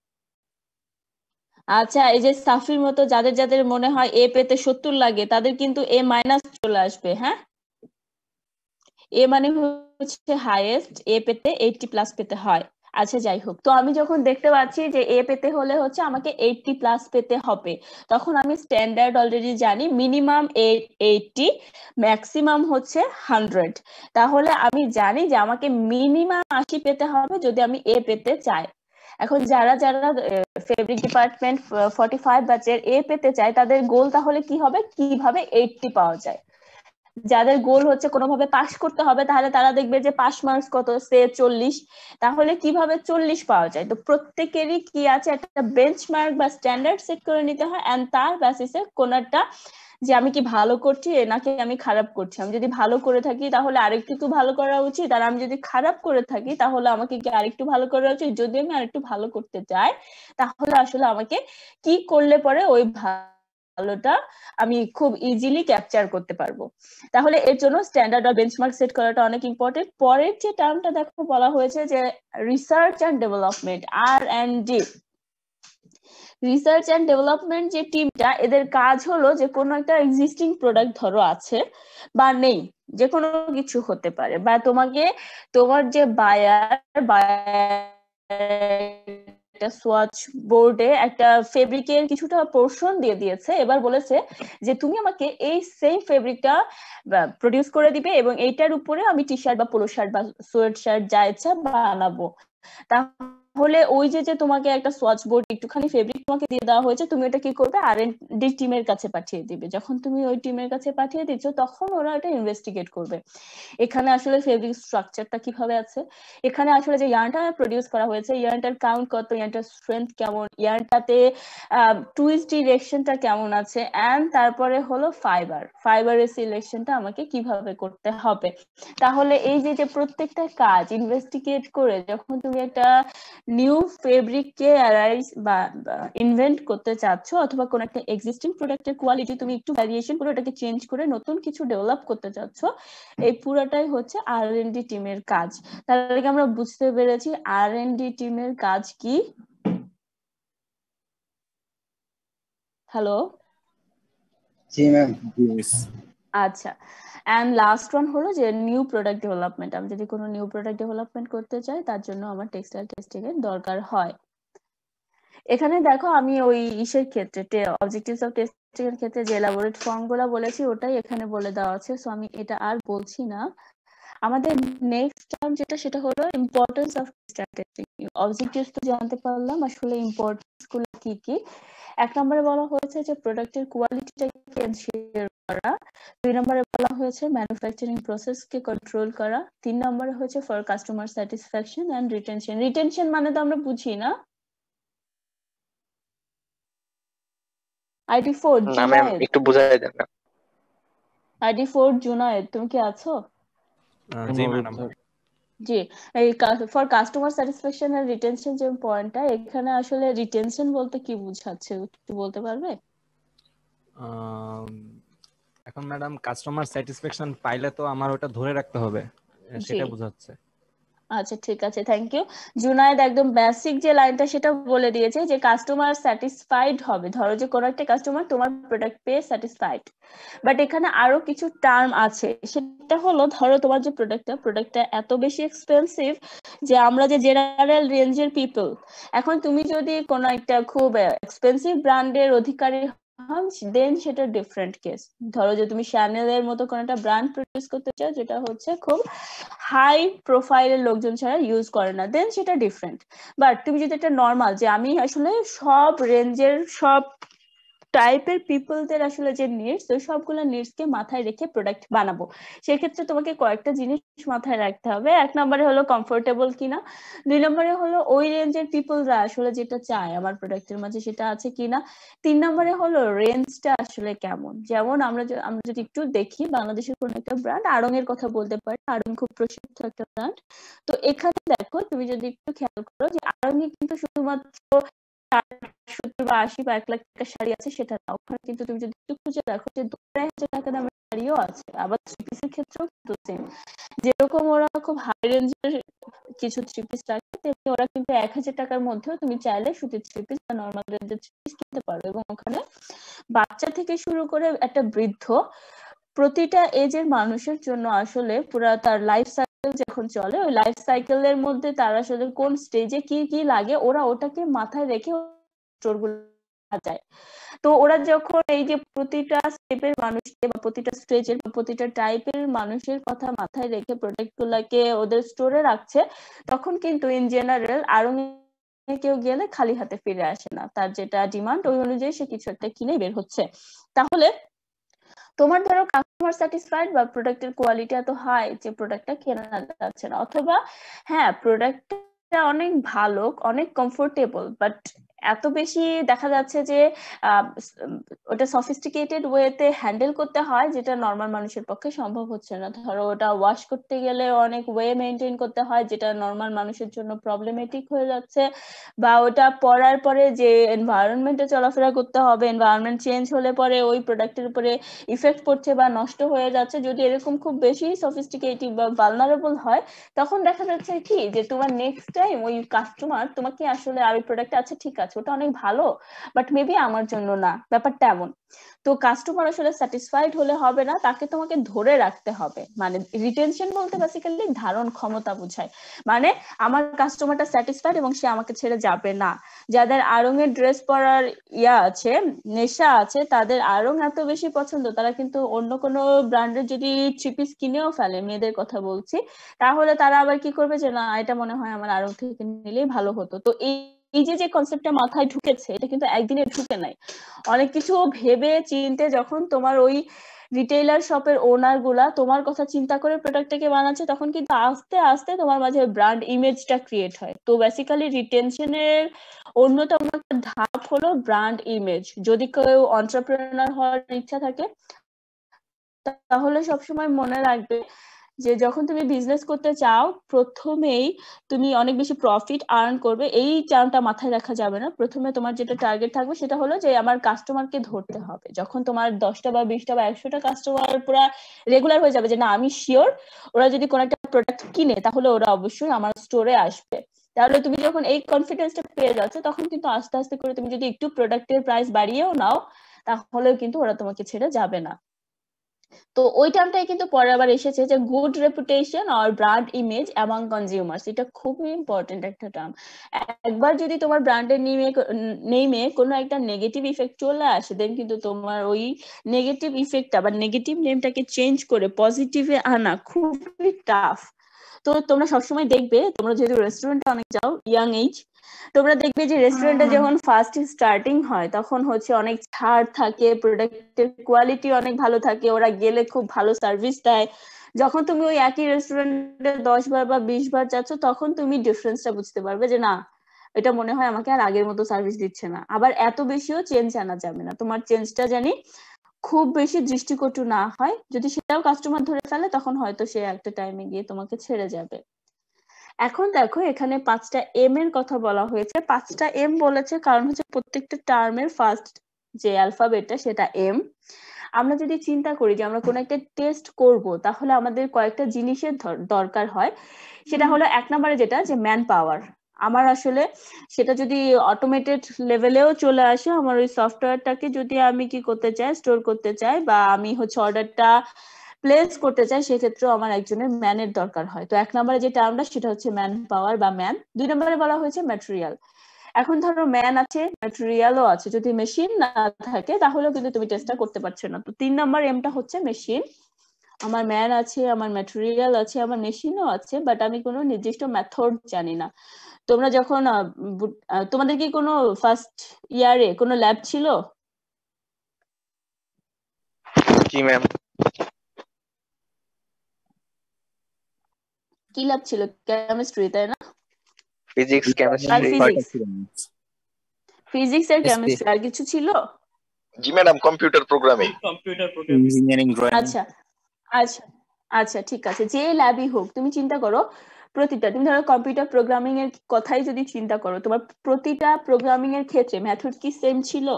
[SPEAKER 1] আচ্ছা, এই যে সাফির মতো যাদের যাদের মনে হয় এ পেতে 70 লাগে তাদের কিন্তু এ মাইনাস চলে আসবে। হ্যাঁ, এ মানে হচ্ছে হাইয়েস্ট, এ পেতে 80+ পেতে হয়। আচ্ছা যাই হোক, তো আমি যখন দেখতে পাচ্ছি যে এ পেতে হলে হচ্ছে আমাকে 80+ পেতে হবে, তখন আমি স্ট্যান্ডার্ড অলরেডি জানি মিনিমাম 80, ম্যাক্সিমাম হচ্ছে 100। তাহলে আমি জানি যে আমাকে মিনিমাম 80 পেতে হবে যদি আমি এ পেতে চাই। এখন যারা যারা ফেব্রিক ডিপার্টমেন্ট 45 ব্যাচের এ পেতে চায় তাদের গোল তাহলে কি হবে, কিভাবে 80 পাওয়া যায়। যাদের গোল হচ্ছে কোনোভাবে পাস করতে হবে তাহলে তারা দেখবে যে পাস মার্কস কত, সে 40, তাহলে কিভাবে 40 পাওয়া যায়। তো প্রত্যেকেরই কি আছে, একটা বেঞ্চমার্ক বা স্ট্যান্ডার্ড সেট করে নিতে হয়, এন্ড তার বেসিসে কোনটা যে আমি কি ভালো করছি নাকি আমি খারাপ করছি। আমি যদি ভালো করে থাকি তাহলে আরেকটু ভালো করা উচিত, আর আমি যদি খারাপ করে থাকি তাহলে আমাকে কি আরেকটু ভালো করা উচিত। যদি আমি আরেকটু ভালো করতে চাই তাহলে আসলে আমাকে কি করলে পরে ওই ভালোটা আমি খুব ইজিলি ক্যাপচার করতে পারবো। তাহলে এর জন্য স্ট্যান্ডার্ড বা বেঞ্চমার্ক সেট করাটা অনেক ইম্পর্টেন্ট। পরের যে টার্মটা দেখো বলা হয়েছে যে research and development, R&D। Research and development যে টিমটা, এদের কাজ হলো যে কোনো একটা এক্সিস্টিং প্রোডাক্ট ধরো আছে বা নেই, যে কোনো কিছু হতে পারে, বা তোমাকে তোমার যে একটা সোয়াচ বোর্ডে একটা ফেব্রিকের কিছুটা পোর্শন দিয়ে দিয়েছে, এবার বলেছে যে তুমি আমাকে এই সেম ফেব্রিকটা প্রডিউস করে দিবে এবং এইটার উপরে আমি টি শার্ট বা পোলো শার্ট বা সোয়েট শার্ট যা ইচ্ছা বানাবো। তাহলে ওই যে যে তোমাকে একটা সোয়াচ বোর্ড একটুখানি ফেব্রিক তোমাকে দিয়ে দেওয়া হয়েছে, তুমি এটা কি করবে, R&D টিমের কাছে পাঠিয়ে দিবে। যখন তুমি ওই টিমের কাছে পাঠিয়ে দিচ্ছ তখন ওরা এটা ইনভেস্টিগেট করবে এখানে আসলে ফেব্রিক স্ট্রাকচারটা কিভাবে আছে, এখানে আসলে যে ইয়ার্নটা প্রডিউস করা হয়েছে ইয়ার্নটার কাউন্ট কত, ইয়ার্নটার স্ট্রেংথ কেমন, ইয়ার্নটাতে টুইস্ট ডিরেকশনটা কেমন আছে, এন্ড তারপরে হলো ফাইবারের সিলেকশনটা আমাকে কিভাবে করতে হবে। তাহলে এই যে যে প্রত্যেকটা কাজ ইনভেস্টিগেট করে যখন তুমি একটা নিউ ফেব্রিককে অ্যারাইজ বা ইনভেন্ট করতে চাচ্ছ, অথবা কোন একটা এক্সিস্টিং প্রোডাক্টের কোয়ালিটি তুমি একটু ভ্যারিয়েশন করে ওটাকে চেঞ্জ করে নতুন কিছু ডেভেলপ করতে চাচ্ছ, এই পুরোটাই হচ্ছে R&D টিমের কাজ। তাহলে কি আমরা বুঝতে পেরেছি R&D টিমের কাজ কি? হ্যালো,
[SPEAKER 6] জি ম্যাম।
[SPEAKER 1] আচ্ছা। এন্ড লাস্ট ওয়ান হলো যে নিউ প্রোডাক্ট ডেভেলপমেন্ট। আমি যদি কোনো নিউ প্রোডাক্ট ডেভেলপমেন্ট করতে চাই তার জন্য আমার টেক্সটাইল টেস্টিং এর দরকার হয়। এখানে দেখো আমি ওই ইসের ক্ষেত্রে অবজেক্টিভস অফ টেস্টিং এর ক্ষেত্রে যে এলাবোরেট ফর্ম গুলো বলেছি ওটাই এখানে বলে দেওয়া আছে, সো আমি এটা আর বলছি না। আমাদের নেক্সট টার্ম যেটা সেটা হলো importance of textile testing. Objectives তো জানতে পারলাম, আসলে ইম্পর্টেন্স গুলো কি কি। এক নম্বরে বলা হয়েছে যে প্রোডাক্টের কোয়ালিটিটাকে এনশিওর করা, 2 নম্বরে বলা হয়েছে ম্যানুফ্যাকচারিং প্রসেসকে কন্ট্রোল করা, 3 নম্বরে হচ্ছে for customer satisfaction and retention. Retention মানে তো আমরা বুঝি না। ID4
[SPEAKER 3] না ম্যাম,
[SPEAKER 1] জুনায়েদ,
[SPEAKER 3] একটু বুঝাই দেন না।
[SPEAKER 1] ID4 জুনায়েদ, তুমি কি আছো?
[SPEAKER 7] জি ম্যাডাম।
[SPEAKER 1] জি, এই for customer satisfaction and retention যে পয়েন্টটা, এখানে আসলে রিটেনশন বলতে কি বোঝাচ্ছে একটু বলতে পারবে?
[SPEAKER 7] এখন ম্যাডাম কাস্টমার স্যাটিসফ্যাকশন পাইলে তো আমার ওটা ধরে রাখতে হবে, সেটা বোঝাচ্ছে।
[SPEAKER 1] আচ্ছা ঠিক আছে, থ্যাংক ইউ। জুনায়েদ একদম বেসিক যে লাইনটা সেটা বলে দিয়েছে যে কাস্টমার স্যাটিসফাইড হবে। ধরো যে কোনো একটা কাস্টমার তোমার প্রোডাক্ট পেয়ে স্যাটিসফাইড, বাট এখানে আরো কিছু টার্ম আছে। সেটা হলো ধরো তোমার যে প্রোডাক্টটা এত বেশি এক্সপেন্সিভ যে আমরা যে জেনারেল রেঞ্জের পিপল, এখন তুমি যদি কোনো একটা খুব এক্সপেন্সিভ ব্র্যান্ডের অধিকারী দেন সেটা ডিফারেন্ট কেস। ধরো যে তুমি শ্যানেলের মতো কোনো একটা ব্র্যান্ড প্রডিউস করতে চাও যেটা হচ্ছে খুব হাই প্রোফাইলের লোকজন ছাড়া ইউজ করে না, দেন সেটা ডিফারেন্ট। বাট তুমি যদি একটা নর্মাল যে আমি আসলে সব রেঞ্জের সব টাইপের পিপলদের আসলে যে নিডস, ওই সবগুলো নিডসকে মাথায় রেখে প্রোডাক্ট বানাবো, সেক্ষেত্রে তোমাকে কয়েকটা জিনিস মাথায় রাখতে হবে। 1 নম্বরে হলো কমফোর্টেবল কিনা, 2 নম্বরে হলো ওই রেঞ্জের পিপলরা আসলে যেটা চায় আমার প্রোডাক্টের মাঝে সেটা আছে কিনা, 3 নম্বরে হলো রেঞ্জটা আসলে কেমন। যেমন আমরা যদি একটু দেখি বাংলাদেশের কোন একটা ব্র্যান্ড, আড়ং এর কথা বলতে পারি, আড়ং খুব প্রসিদ্ধ একটা ব্র্যান্ড। তো এখানে দেখো তুমি যদি একটু খেয়াল করো যে আড়ংয়ে কিন্তু শুধুমাত্র 70 বা 80 বা 1 লাখ টাকার শাড়ি আছে সেটা না, ওখানে কিন্তু তুমি যদি একটু খুঁজে দেখো যে 2-2.5 টাকা দামের শাড়িও আছে। আবার থ্রি পিসের ক্ষেত্রেও কিন্তু সেম, যেরকম ওরা খুব হাই রেঞ্জের কিছু থ্রি পিস রাখে, তেমনি ওরা কিন্তু 1000 টাকার মধ্যেও তুমি চাইলে সুতির থ্রি পিস বা নর্মাল রেঞ্জের থ্রি পিস কিনতে পারো। এবং ওখানে বাচ্চা থেকে শুরু করে একটা বৃদ্ধ, প্রতিটা এজের মানুষের জন্য আসলে পুরা তার লাইফ সাইকেল যখন চলে, ওই লাইফ সাইকেলের মধ্যে তার আসলে কোন স্টেজে কি কি লাগে ওরা ওটাকে মাথায় রেখে স্টোরগুলো যায়। তো ওরা যখন এই যে প্রতিটা স্টেপের মানুষকে বা প্রতিটা স্টেজের বা প্রতিটা টাইপের মানুষের কথা মাথায় রেখে প্রোডাক্ট গুলাকে ওদের স্টোরে রাখছে, তখন কিন্তু ইন জেনারেল আরো কেউ গেলে খালি হাতে ফিরে আসে না। তার যেটা ডিমান্ড ওই অনুযায়ী সে কিছু একটা কিনে বের হচ্ছে। তাহলে তোমার ধরো কাস্টমার স্যাটিসফাইড বা প্রোডাক্টের কোয়ালিটি এত হাই যে প্রোডাক্টটা কেনা যাচ্ছে না, অথবা হ্যাঁ প্রোডাক্টটা অনেক ভালো অনেক কমফোর্টেবল, বাট এত বেশি দেখা যাচ্ছে যে ওটা সফিস্টিকেটেড ওয়েতে হ্যান্ডেল করতে হয় যেটা নর্মাল মানুষের পক্ষে সম্ভব হচ্ছে না। ধরো ওটা ওয়াশ করতে গেলে অনেক ওয়ে মেনটেন করতে হয় যেটা নর্মাল মানুষের জন্য প্রবলেমেটিক হয়ে যাচ্ছে, বা ওটা পরার পরে যে এনভায়রনমেন্টে চলাফেরা করতে হবে, এনভায়রনমেন্ট চেঞ্জ হলে পরে ওই প্রোডাক্টের উপরে ইফেক্ট পড়ছে বা নষ্ট হয়ে যাচ্ছে। যদি এরকম খুব বেশি সফিস্টিকেটেড বা ভালনারেবল হয়, তখন দেখা যাচ্ছে কি যে তোমার নেক্সট টাইম ওই কাস্টমার তোমাকে আসলে আর ওই প্রোডাক্ট আছে ঠিক আছে ওটা অনেক ভালো বাট মেবি আমার জন্য না, ব্যাপারটা এমন। তো কাস্টমার আসলে স্যাটিসফাইড হলে হবে না, তাকে তোমাকে ধরে রাখতে হবে। মানে রিটেনশন বলতে বেসিক্যালি ধারণ ক্ষমতা বোঝায়। মানে আমার কাস্টমারটা স্যাটিসফাইড এবং সে আমাকে ছেড়ে যাবে না। যাদের আড়ং এর ড্রেস পরার আছে, নেশা আছে, তাদের আড়ং এত বেশি পছন্দ, তারা কিন্তু অন্য কোনো ব্র্যান্ডের যদি থ্রি পিস কিনেও ফেলে, মেয়েদের কথা বলছি, তাহলে তারা আবার কি করবে যে না এটা মনে হয় আমার আড়ং থেকে নিলেই ভালো হতো। তো এই যে কনসেপ্টটা মাথায় ঢুকেছে, এটা কিন্তু একদিনে ঢুকে নাই। অনেক কিছু ভেবে চিন্তে যখন তোমার ওই রিটেইলার শপের ওনার গুলা তোমার কথা চিন্তা করে প্রোডাক্টটাকে বানাচ্ছে, তখন কিন্তু আস্তে আস্তে তোমার মাঝে ব্র্যান্ড ইমেজটা ক্রিয়েট হয়। তো বেসিক্যালি রিটেনশনের অন্যতম একটা ধাপ হলো ব্র্যান্ড ইমেজ। যদি কেউ এন্টারপ্রেনার হওয়ার ইচ্ছা থাকে তাহলে সবসময় মনে রাখবে যে যখন তুমি বিজনেস করতে চাও প্রথমেই তুমি অনেক বেশি প্রফিট আর্ন করবে এই টার্মটা মাথায় রাখা যাবে না। প্রথমে তোমার যেটা টার্গেট থাকবে সেটা হলো যে আমার কাস্টমারকে ধরতে হবে। যখন তোমার 10টা বা 20টা বা 100টা কাস্টমার পুরো রেগুলার হয়ে যাবে যে না আমি শিওর ওরা যদি কোনো একটা প্রোডাক্ট কিনে তাহলে ওরা অবশ্যই আমার স্টোরে আসবে, তাহলে তুমি যখন এই কনফিডেন্সটা পেয়ে যাচ্ছ তখন কিন্তু আস্তে আস্তে করে তুমি যদি একটু প্রোডাক্টের প্রাইস বাড়িয়েও নাও তাহলেও কিন্তু ওরা তোমাকে ছেড়ে যাবে না। তো ওই টার্মটাই কিন্তু পরে আবার এসেছে যে গুড রেপুটেশন আর ব্র্যান্ড ইমেজ অ্যামং কনজিউমার্স। এটা খুবই ইম্পর্টেন্ট একটা টার্ম। একবার যদি তোমার ব্র্যান্ডের নেমে কোনো একটা নেগেটিভ ইফেক্ট চলে আসে, দেন কিন্তু তোমার ওই নেগেটিভ ইফেক্টটা বা নেগেটিভ নেমটাকে চেঞ্জ করে পজিটিভে আনা খুবই টাফ। তো তোমরা সবসময় দেখবে, তোমরা যেহেতু রেস্টুরেন্টে অনেক যাও ইয়াং এজ, তোমরা দেখবে যে রেস্টুরেন্টে যখন ফার্স্ট স্টার্টিং হয় তখন হচ্ছে অনেক ছাড় থাকে, প্রোডাক্টের কোয়ালিটি অনেক ভালো থাকে, ওরা গেলে খুব ভালো সার্ভিস দেয়। যখন তুমি ওই একই রেস্টুরেন্টে 10 বার বা 20 বার যাচ্ছ তখন তুমি ডিফারেন্সটা বুঝতে পারবে যে না, এটা মনে হয় আমাকে আর আগের মতো সার্ভিস দিচ্ছে না। আবার এত বেশিও চেঞ্জ আনা যাবে না, তোমার চেঞ্জটা জানি খুব বেশি দৃষ্টিকটু না হয়। যদি সেটাও কাস্টমার ধরে ফেলে তখন হয়তো সে একটা টাইমে গিয়ে তোমাকে ছেড়ে যাবে। এখন দেখো এখানে 5টা এম এর কথা বলা হয়েছে। 5টা এম বলেছে কারণ হচ্ছে প্রত্যেকটা টার্মের ফার্স্ট যে অ্যালফাবেটটা সেটা এম। আমরা যদি চিন্তা করি যে আমরা কোনো একটা টেস্ট করব তাহলে আমাদের কয়েকটা জিনিসের দরকার হয়। সেটা হলো 1 নম্বরে যেটা যে ম্যান পাওয়ার। আমার আসলে সেটা যদি অটোমেটেড লেভেলেও চলে আসে, আমার ওই সফটওয়্যারটাকে যদি আমি কি করতে চাই, স্টোর করতে চাই, বা আমি হচ্ছে অর্ডারটা প্লেস করতে চাই, সেক্ষেত্রেও আমার একজনের ম্যানের দরকার হয়। তো 1 নম্বরে যে টার্মটা সেটা হচ্ছে ম্যান পাওয়ার বা ম্যান। 2 নম্বরে বলা হয়েছে ম্যাটেরিয়াল। এখন ধরো ম্যান আছে, ম্যাটেরিয়ালও আছে, যদি মেশিন না থাকে তাহলেও কিন্তু তুমি টেস্টটা করতে পারছো না। তো 3 নম্বর এমটা হচ্ছে মেশিন। আমার ম্যান আছে, আমার ম্যাটেরিয়াল আছে, আমার মেশিনও আছে, বাট আমি কোনো নির্দিষ্ট মেথড জানি না। তোমরা যখন তোমাদের কি কোনো ফার্স্ট ইয়ারে কোনো ল্যাব ছিল?
[SPEAKER 3] জি ম্যাম।
[SPEAKER 1] কি ল্যাব ছিল? কেমিস্ট্রি, তাই না?
[SPEAKER 3] ফিজিক্স,
[SPEAKER 1] আর
[SPEAKER 3] কেমিস্ট্রি।
[SPEAKER 1] ফিজিক্স, ফিজিক্স আর কেমিস্ট্রি, আর কিছু ছিল?
[SPEAKER 8] জি madam, computer programming.
[SPEAKER 4] Engineering drawing.
[SPEAKER 1] আচ্ছা আচ্ছা আচ্ছা, ঠিক আছে। যে ল্যাবই হোক, তুমি চিন্তা করো প্রতিটা, তুমি ধরো কম্পিউটার প্রোগ্রামিং এর কথাই যদি চিন্তা করো, তোমার প্রতিটা প্রোগ্রামিং এর ক্ষেত্রে মেথড কি সেম ছিল?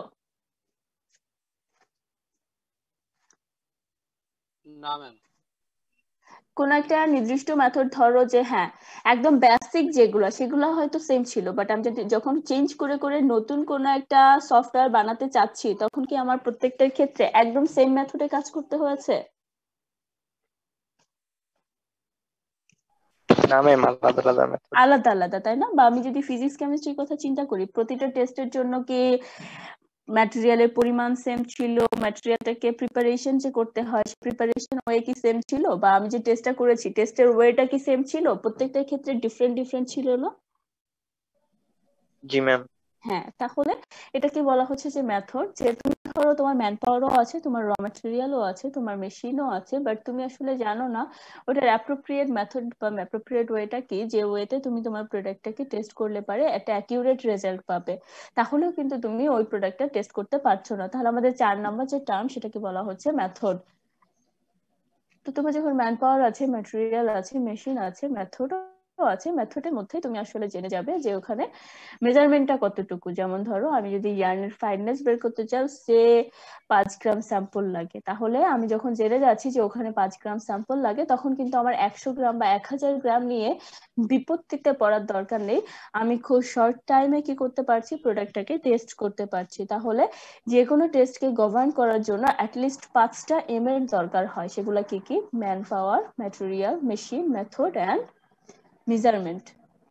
[SPEAKER 9] না ম্যাম।
[SPEAKER 1] কোন একটা নির্দিষ্ট মেথড ধরো যে হ্যাঁ একদম বেসিক যেগুলো সেগুলো হয়তো সেম ছিল, বাট আমি যদি যখন চেঞ্জ করে করে নতুন কোন একটা সফটওয়্যার বানাতে চাচ্ছি তখন কি আমার প্রত্যেকটার ক্ষেত্রে একদম সেম মেথডে কাজ করতে হয়েছে?
[SPEAKER 3] না ম্যাম, আলাদা আলাদা মেথড।
[SPEAKER 1] আলাদা আলাদা, তাই না? বা আমি যদি ফিজিক্স কেমিস্ট্রির কথা চিন্তা করি, প্রতিটা টেস্টের জন্য কি ম্যাটেরিয়ালের পরিমাণ সেম ছিল? ম্যাটেরিয়ালটাকে প্রিপারেশন যে করতে হয় প্রিপারেশন ওয়ে কি সেম ছিল? বা আমি যে টেস্টটা করেছি টেস্টের ওয়েটা কি সেম ছিল? প্রত্যেকটার ক্ষেত্রে ডিফারেন্ট ডিফারেন্ট ছিল না?
[SPEAKER 3] জি ম্যাম।
[SPEAKER 1] হ্যাঁ, তাহলে এটাকে বলা হচ্ছে যে মেথড। যে তুমি ধরো তোমার ম্যান পাওয়ারও আছে, তোমার র ম্যাটেরিয়ালও আছে, তোমার মেশিনও আছে, বাট তুমি আসলে জানো না ওটার অ্যাপ্রোপ্রিয়েট মেথড বা অ্যাপ্রোপ্রিয়েট ওয়েটা কি, যে ওয়েতে তুমি তোমার প্রোডাক্টটাকে টেস্ট করলে পারে একটা অ্যাকিউরেট রেজাল্ট পাবে। তাহলেও কিন্তু তুমি ওই প্রোডাক্টটা টেস্ট করতে পারছো না। তাহলে আমাদের 4 নম্বর যে টার্ম সেটাকে বলা হচ্ছে মেথড। তো তোমার যখন ম্যান পাওয়ার আছে, ম্যাটেরিয়াল আছে, মেশিন আছে, মেথড আছে, মেথডের মধ্যে তুমি আসলে জেনে যাবে যে ওখানে মেজারমেন্টটা কতটুকু। যেমন ধরো আমি যদি ইয়ার্নের ফাইননেস বের করতে চাই, সে 5 গ্রাম স্যাম্পল লাগে, তাহলে আমি যখন জেনে যাচ্ছি যে ওখানে 5 গ্রাম স্যাম্পল লাগে, তখন কিন্তু আমার 100 গ্রাম বা 1000 গ্রাম নিয়ে বিপত্তিতে পড়ার দরকার নেই। আমি খুব শর্ট টাইমে কি করতে পারছি, প্রোডাক্টটাকে টেস্ট করতে পারছি। তাহলে যে কোনো টেস্টকে গভর্ন করার জন্য অ্যাটলিস্ট 5টা এম এর দরকার হয়। সেগুলা কি কি? Man power, material, machine, method and measurement.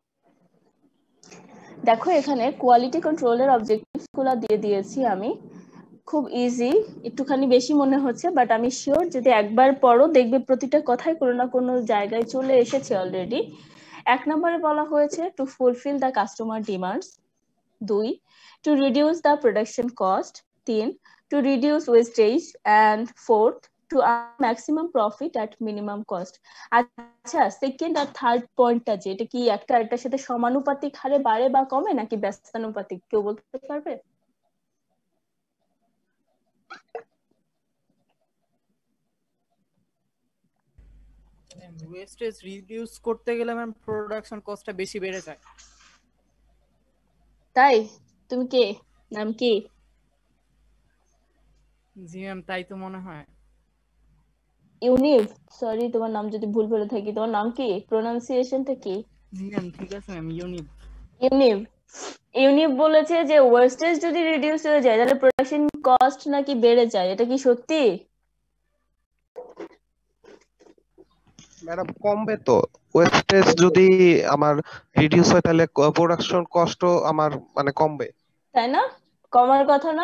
[SPEAKER 1] দেখো এখানে কোয়ালিটি কন্ট্রোলের অবজেক্টিভস গুলো দিয়ে দিয়েছি আমি। খুব ইজি, একটুখানি বেশি মনে হচ্ছে, বাট আমি শিওর যদি একবার পড়ো দেখবে প্রতিটা কথাই কোনো না কোনো জায়গায় চলে এসেছে অলরেডি। 1 নম্বরে বলা হয়েছে to fulfil the customer demands. 2, to reduce the production cost. 3, to reduce wastage. And 4th, to earn maximum profit at minimum cost. আচ্ছা, সেকেন্ড আর থার্ড পয়েন্টটা যে এটা কি একটা এটার সাথে সমানুপাতিক হারে বাড়ে বা কমে নাকি ব্যস্তানুপাতিক, কেউ বলতে পারবে?
[SPEAKER 9] ওয়েস্টেজ রিডিউস করতে গেলে ম্যাম প্রোডাকশন কস্টটা বেশি বেড়ে যায়।
[SPEAKER 1] তাই? তুমি কে? নাম কি?
[SPEAKER 9] জি ম্যাম, তাই তো মনে হয়।
[SPEAKER 1] ইউনিভ, সরি তোমার নাম যদি ভুল বলে থাকি। তোমার নাম কি? প্রোনাউন্সিয়েশনটা কি?
[SPEAKER 9] জি ম্যাম, ঠিক আছে ম্যাম, ইউনিভ।
[SPEAKER 1] ইউনিভ। ইউনিভ বলেছে যে ওয়েস্টেজ যদি রিডিউস হয়ে যায় তাহলে প্রোডাকশন কস্ট নাকি বেড়ে যায়। এটা কি সত্যি?
[SPEAKER 10] ম্যাডাম কমবে তো। ওয়েস্টেজ যদি আমার রিডিউস হয় তাহলে প্রোডাকশন কস্টও আমার মানে কমবে।
[SPEAKER 1] তাই না? কমার কথা না?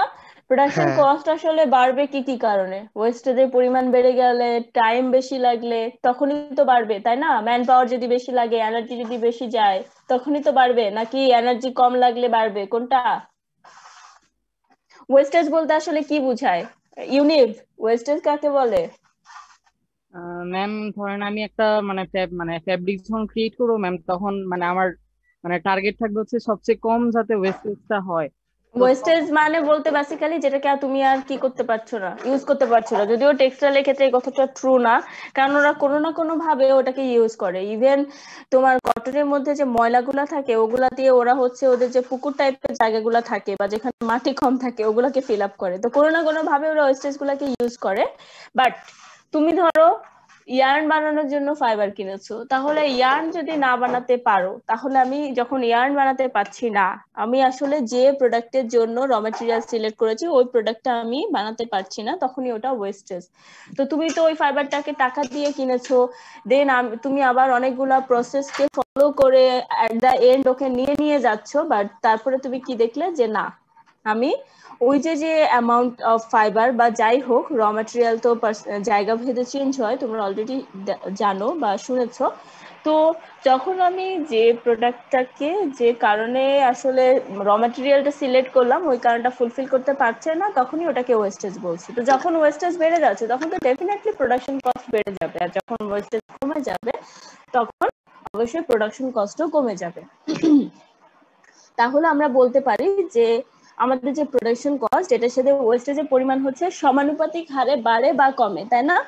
[SPEAKER 1] প্রোডাকশন
[SPEAKER 10] হ্যাঁ
[SPEAKER 1] কস্ট আসলে বাড়বে কি কি কারণে? ওয়েস্টেজের পরিমাণ বেড়ে গেলে, টাইম বেশি লাগলে তখনই তো বাড়বে, তাই না? ম্যান পাওয়ার যদি বেশি লাগে, এনার্জি যদি বেশি যায় তখনই তো বাড়বে, নাকি এনার্জি কম লাগলে বাড়বে, কোনটা? ওয়েস্টেজ বলতে আসলে কি বোঝায়? ইউনিভ, ওয়েস্টেজ কাকে বলে?
[SPEAKER 9] ম্যাম ধরেন আমি একটা ফ্যাব্রিক যখন ক্রিয়েট করবো ম্যাম, তখন আমার টার্গেট থাকবে হচ্ছে সবচেয়ে কম যাতে ওয়েস্টেজটা হয়। তো
[SPEAKER 1] ওয়েস্টেজ মানে বলতে বেসিক্যালি যেটাকে তুমি আর কি করতে পারছো না, ইউজ করতে পারছো না। যদিও টেক্সটাইলের ক্ষেত্রে এই কথাটা ট্রু না, কারণ ওরা কোনো না কোনো ভাবে ওটাকে ইউজ করে। ইভেন তোমার কটনের মধ্যে যে ময়লাগুলা থাকে ওগুলা দিয়ে ওরা হচ্ছে ওদের যে পুকুর টাইপের জায়গাগুলা থাকে বা যেখানে মাটি কম থাকে ওগুলাকে ফিল আপ করে। তো কোনো না কোনো ভাবে ওরা ওয়েস্টেজ গুলাকে ইউজ করে। বাট তুমি ধরো ইয়ার্ন বানানোর জন্য ফাইবার কিনেছো, তাহলে ইয়ার্ন যদি না বানাতে পারো, তাহলে আমি যখন ইয়ার্ন বানাতে পারছি না, আমি আসলে যে প্রোডাক্টের জন্য র ম্যাটেরিয়াল সিলেক্ট করেছি ওই প্রোডাক্টটা আমি বানাতে পারছি না, তখনই ওটা ওয়েস্টেজ। তো তুমি তো ওই ফাইবারটাকে টাকা দিয়ে কিনেছো, দেন তুমি আবার অনেকগুলা প্রসেসকে ফলো করে এট দ্য এন্ড ওকে নিয়ে যাচ্ছ, বাট তারপরে তুমি কি দেখলে যে না, আমি ওই যে অ্যামাউন্ট অফ ফাইবার বা যাই হোক, র ম্যাটেরিয়াল তো জায়গা ভেদে চেঞ্জ হয়, তোমরা অলরেডি জানো বা শুনেছো। তো যখন আমি যে প্রোডাক্টটাকে যে কারণে আসলে র ম্যাটেরিয়ালটা সিলেক্ট করলাম ওই কারণটা ফুলফিল করতে পারছে না, তখনই ওটাকে ওয়েস্টেজ বলছি। তো যখন ওয়েস্টেজ বেড়ে যাচ্ছে তখন তো ডেফিনেটলি প্রোডাকশন কস্ট বেড়ে যাবে, আর যখন ওয়েস্টেজ কমে যাবে তখন অবশ্যই প্রোডাকশন কস্টও কমে যাবে। তাহলে আমরা বলতে পারি যে আমাদের যে প্রোডাকশন কস্ট এটার সাথে ওয়েস্টেজের পরিমাণ হচ্ছে সমানুপাতিক হারে বাড়ে বা কমে, তাই না?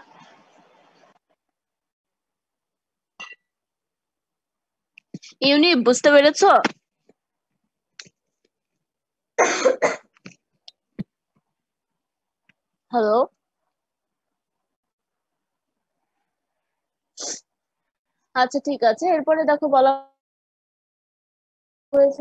[SPEAKER 1] ইউনি, বুঝতে পেরেছো? হ্যালো, আচ্ছা ঠিক আছে। এরপরে দেখো বলা হয়েছে,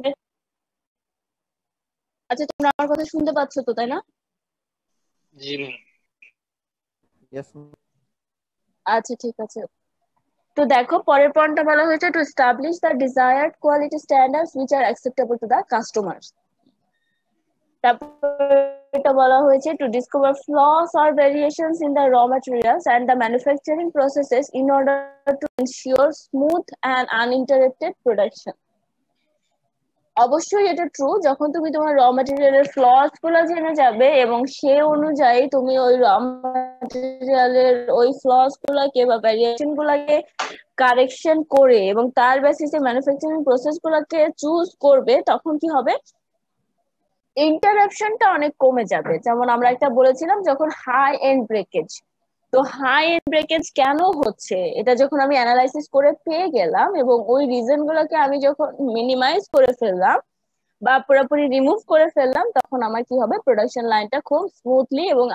[SPEAKER 1] আচ্ছা তোমরা আমার কথা শুনতে পাচ্ছ তো, তাই না?
[SPEAKER 3] জি
[SPEAKER 5] Yes,
[SPEAKER 1] আচ্ছা ঠিক আছে। তো দেখো পরের পয়েন্টটা বলা হয়েছে to establish the desired quality standards which are acceptable to the customers. তারপর এটা বলা হয়েছে to discover flaws or variations in the raw materials and the manufacturing processes in order to ensure smooth and uninterrupted production. অবশ্যই এটা true, যখন তুমি তোমার র ম্যাটেরিয়ালের ফ্লস গুলো জেনে যাবে এবং সে অনুযায়ী তুমি ওই র ম্যাটেরিয়ালের ওই ফ্লস গুলাকে বা ভ্যারিয়েশন গুলাকে কারেকশন করে এবং তার বেসিসে ম্যানুফ্যাকচারিং প্রসেস গুলাকে চুজ করবে, তখন কি হবে, ইন্টারাপশনটা অনেক কমে যাবে। যেমন আমরা একটা বলেছিলাম যখন হাই এন্ড ব্রেকেজ, তো হাই এন্ড ব্রেকেজ কেন হচ্ছে এটা যখন আমি অ্যানালাইসিস করে পেয়ে গেলাম এবং ওই রিজন গুলোকে আমি যখন মিনিমাইজ করে ফেললাম বা পুরোপুরি রিমুভ করে ফেললাম, তখন আমার কি হবে, প্রোডাকশন লাইনটা খুব স্মুথলি এবং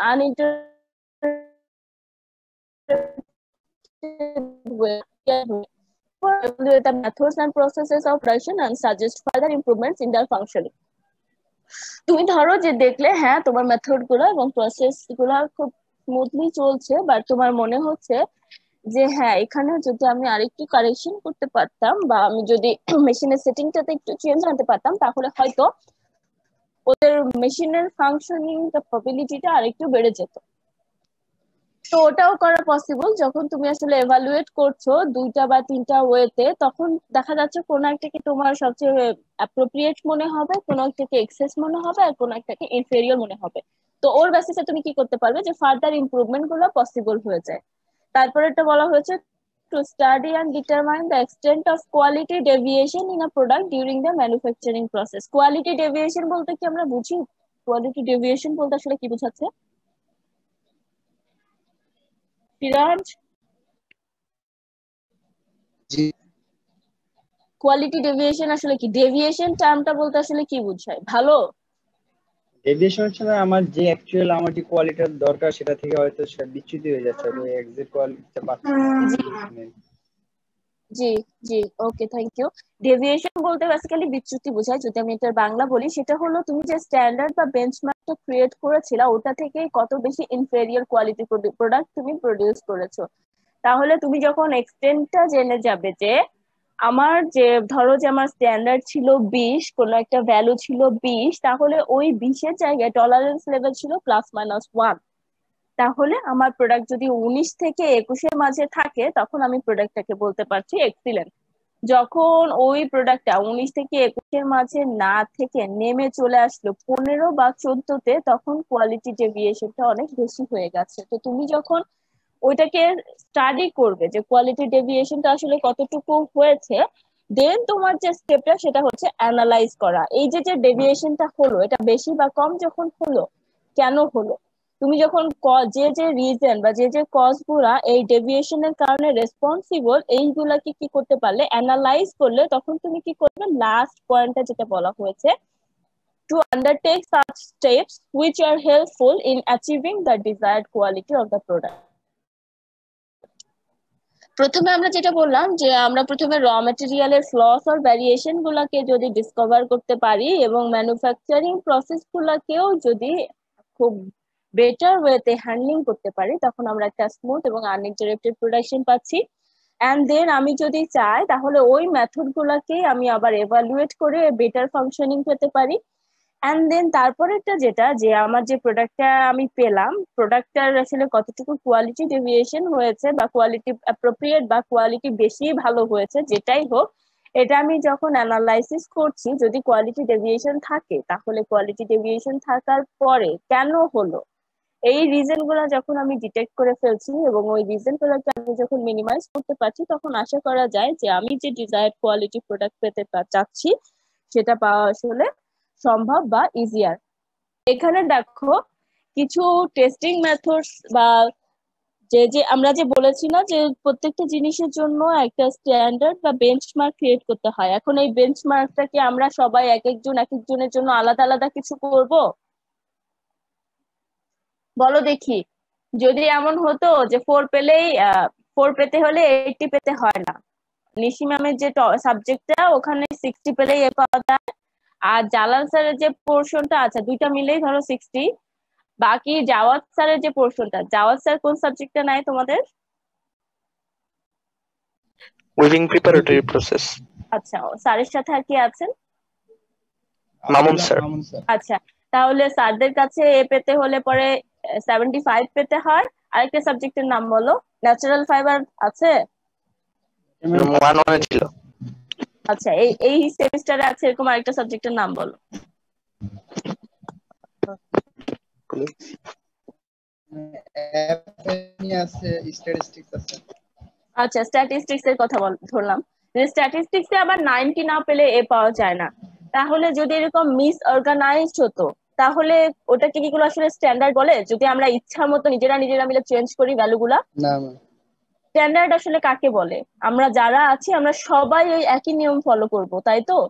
[SPEAKER 1] evaluate the methods and processes of production and suggest further improvements in their functioning. তুমি ধরো যে দেখলে হ্যাঁ তোমার মেথড গুলো এবং প্রসেস গুলো খুব স্মুথলি চলছে, বাট তোমার মনে হচ্ছে যে হ্যাঁ এখানে যদি আমি আরেকটু কারেকশন করতে পারতাম বা আমি যদি মেশিনের সেটিংটাতে একটু চেঞ্জ আনতে পারতাম, তাহলে হয়তো ওদের মেশিনের ফাংশনিং ক্যাপাবিলিটিটা আরেকটু বেড়ে যেত। তো ওটাও করা পসিবল যখন তুমি আসলে এভালুয়েট করছো দুইটা বা তিনটা ওয়েতে, তখন দেখা যাচ্ছে কোন একটাকে তোমার সবচেয়ে অ্যাপ্রোপ্রিয়েট মনে হবে, কোন একটাকে এক্সেস মনে হবে, আর কোন একটাকে ইনফেরিয়র মনে হবে। তো ওর বেসিসে তুমি কি করতে পারবে যে ফার্দার ইমপ্রুভমেন্ট গুলো পসিবল হয়ে যায়। তারপরে এটা বলা হয়েছে to study and determine the extent of quality deviation in a product during the manufacturing process. Quality deviation বলতে কি আমরা বুঝি? কোয়ালিটি ডেভিয়েশন বলতে আসলে কি বোঝাচ্ছে ফিরাজ?
[SPEAKER 6] জি
[SPEAKER 1] কোয়ালিটি ডেভিয়েশন আসলে কি? ডেভিয়েশন টার্মটা বলতে আসলে কি বোঝায়? ভালো
[SPEAKER 6] ডেভিয়েশন হচ্ছে না, আমার যে অ্যাকচুয়াল আমার যে কোয়ালিটির দরকার সেটা থেকে হয়তো সেটা বিচ্যুতি হয়ে যাচ্ছে, তো এক্সাক্ট কোয়ালিটিটা পাচ্ছি না।
[SPEAKER 1] জি জি, ওকে, থ্যাংক ইউ। ডেভিয়েশন বলতে বেসিক্যালি বিচ্যুতি বোঝায়। যদি আমি এটার বাংলা বলি, সেটা হলো তুমি যে স্ট্যান্ডার্ড বা বেঞ্চমার্কটা ক্রিয়েট করেছিলা ওটা থেকে কত বেশি ইনফেরিয়র কোয়ালিটি প্রোডাক্ট তুমি প্রডিউস করেছো। তাহলে তুমি যখন এক্সটেন্টটা জেনে যাবে যে আমার যে ধরো যে আমার স্ট্যান্ডার্ড ছিল 20, কোনো একটা ভ্যালু ছিল 20, তাহলে ওই 20-এর জায়গায় টলারেন্স লেভেল ছিল +-1। তাহলে আমার প্রোডাক্ট যদি 19 থেকে 21-এর মাঝে থাকে তখন আমি প্রোডাক্টটাকে বলতে পারছি এক্সিলেন্ট। যখন ওই প্রোডাক্টটা 19 থেকে 21-এর মাঝে না থেকে নেমে চলে আসলো 15 বা 14-তে, তখন কোয়ালিটি ডেভিয়েশনটা অনেক বেশি হয়ে গেছে। তো তুমি যখন ওইটাকে স্টাডি করবে যে কোয়ালিটি ডেভিয়েশনটা আসলে কতটুকু হয়েছে, দেন তোমার যে স্টেপটা সেটা হচ্ছে অ্যানালাইজ করা। এই যে যে ডেভিয়েশনটা হলো, এটা বেশি বা কম যখন হলো, কেন হলো, তুমি যখন যে যে রিজন বা যে যে কজ গুলা এই ডেভিয়েশনের কারণে রেসপন্সিবল, এইগুলাকে কি করতে পারলে, অ্যানালাইজ করলে, তখন তুমি কি করবে, লাস্ট পয়েন্টটা যেটা বলা হয়েছে, to undertake such steps which are helpful in achieving the desired quality of the product. প্রথমে আমরা যেটা বললাম যে আমরা প্রথমে র ম্যাটেরিয়ালের ফ্লস আর ভ্যারিয়েশন গুলাকে যদি ডিসকভার করতে পারি এবং ম্যানুফ্যাকচারিং প্রসেস গুলাকেও যদি খুব বেটার ওয়েতে হ্যান্ডলিং করতে পারি, তখন আমরা একটা স্মুথ এবং আনইন্টারাপ্টেড প্রোডাকশন পাচ্ছি। এন্ড দেন আমি যদি চাই তাহলে ওই মেথড গুলাকে আমি আবার এভালুয়েট করে বেটার ফাংশনিং পেতে পারি। এন্ড দেন তারপরেরটা যেটা, যে আমার যে প্রোডাক্টটা আমি পেলাম, প্রোডাক্টটার আসলে কতটুকু কোয়ালিটি ডেভিয়েশন হয়েছে বা কোয়ালিটি অ্যাপ্রোপ্রিয়েট বা কোয়ালিটি বেশি ভালো হয়েছে, যেটাই হোক, এটা আমি যখন অ্যানালাইসিস করছি, যদি কোয়ালিটি ডেভিয়েশন থাকে তাহলে কোয়ালিটি ডেভিয়েশন থাকার পরে কেন হলো, এই রিজন গুলো যখন আমি ডিটেক্ট করে ফেলছি এবং ওই রিজন গুলোকে আমি যখন মিনিমাইজ করতে পারছি, তখন আশা করা যায় যে আমি যে ডিজায়ার্ড কোয়ালিটি প্রোডাক্ট পেতে চাচ্ছি সেটা পাওয়া আসলে সম্ভব বা ইজিয়ার। এখানে দেখো কিছু টেস্টিং মেথডস বা যে যে আমরা যে বলেছি না যে প্রত্যেকটা জিনিসের জন্য একটা স্ট্যান্ডার্ড বা বেঞ্চমার্ক ক্রিয়েট করতে হয়। এখন এই বেঞ্চমার্কটাকে আমরা সবাই এক একজনের জন্য আলাদা আলাদা কিছু করব? বলো দেখি। যদি এমন হতো যে 4 পেলেই 4 পেতে হলে 80 পেতে হয় না, নিশি ম্যামের যে সাবজেক্টটা ওখানে 60 পেলেই এ পাওয়া যায়, আর জালাল স্যারের যে পোর্শনটা আছে দুইটা মিলেই ধরো 60, বাকি জাওয়াদ স্যারের যে পোর্শনটা, জাওয়াদ স্যার কোন সাবজেক্টটা নাই তোমাদের?
[SPEAKER 3] Weaving preparatory process.
[SPEAKER 1] আচ্ছা, স্যারের সাথে আর কি আছেন?
[SPEAKER 3] মামুন স্যার।
[SPEAKER 1] আচ্ছা, তাহলে স্যারদের কাছে এ পেতে হলে পরে 75 পেতে হয়। আরেকটা সাবজেক্টের নাম বলো, ন্যাচারাল ফাইবার আছে?
[SPEAKER 3] ছিল।
[SPEAKER 1] আচ্ছা, এই এই সেমিস্টারে আছে এরকম আরেকটা সাবজেক্টের নাম বলো। আচ্ছা, স্ট্যাটিস্টিক্স এর কথা ধরলাম, স্ট্যাটিস্টিক্সে আবার 90 না পেলে এ পাওয়া যায় না। তাহলে যদি এরকম মিস অর্গানাইজড হতো তাহলে ওটাকে কি গুলো আসলে স্ট্যান্ডার্ড বলে? যদি আমরা ইচ্ছা মতো নিজেরা মিলে চেঞ্জ করি ভ্যালুগুলা,
[SPEAKER 6] না
[SPEAKER 1] স্ট্যান্ডার্ড আসলে কাকে বলে? আমরা যারা আছি আমরা সবাই ওই একই নিয়ম ফলো করব, তাই তো?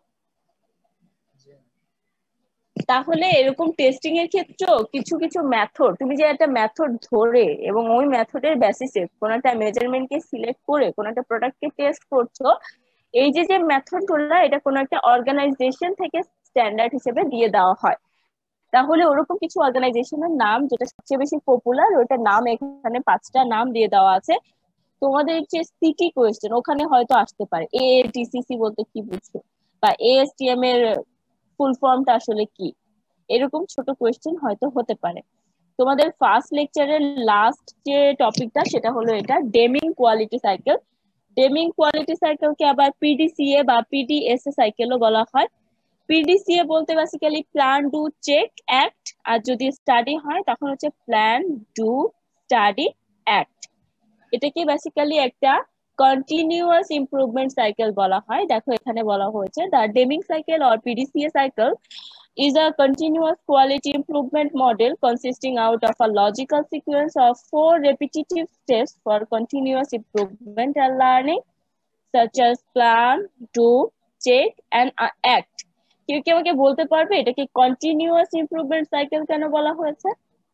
[SPEAKER 1] তাহলে এরকম টেস্টিং এর ক্ষেত্রেও কিছু কিছু মেথড, তুমি যে একটা মেথড ধরে এবং ওই মেথডের বেসিসে কোন একটা মেজারমেন্টকে সিলেক্ট করে কোন একটা প্রোডাক্টকে টেস্ট করছো, এই যে যে মেথড গুলো, এটা কোন একটা অর্গানাইজেশন থেকে স্ট্যান্ডার্ড হিসেবে দিয়ে দেওয়া হয়। তাহলে ওরকম কিছু অর্গানাইজেশনের নাম যেটা সবচেয়ে বেশি পপুলার, ওইটার নাম এখানে 5টা নাম দিয়ে দেওয়া আছে। তোমাদের যে সিটি কোয়েশ্চেন ওখানে হয়তো আসতে পারে এটিসিসি বলতে কি বুঝছো, বা এএসটিএম এর ফুল ফর্মটা আসলে কি, এরকম ছোট কোয়েশ্চেন হয়তো হতে পারে। তোমাদের ফার্স্ট লেকচারের লাস্ট যে টপিকটা সেটা হলো এটা Deming quality cycle. Deming quality সাইকেলকে আবার পিডিসিএ বা পিডিএসএ সাইকেলও বলা হয়। পিডিসিএ বলতে basically plan do check act, আর যদি স্টাডি হয় তখন হচ্ছে প্ল্যান ডু স্টাডি অ্যাক্ট। এটাকে বেসিক্যালি একটা কন্টিনিউয়াস ইমপ্রুভমেন্ট সাইকেল বলা হয়। দেখো এখানে বলা হয়েছে the Deming cycle or PDCA cycle is a continuous quality improvement model consisting out of a logical sequence of 4 repetitive steps for continuous improvement and learning, such as plan, do, check and act. কেউ কি আমাকে বলতে পারবে এটাকে continuous improvement cycle কেন বলা হয়েছে?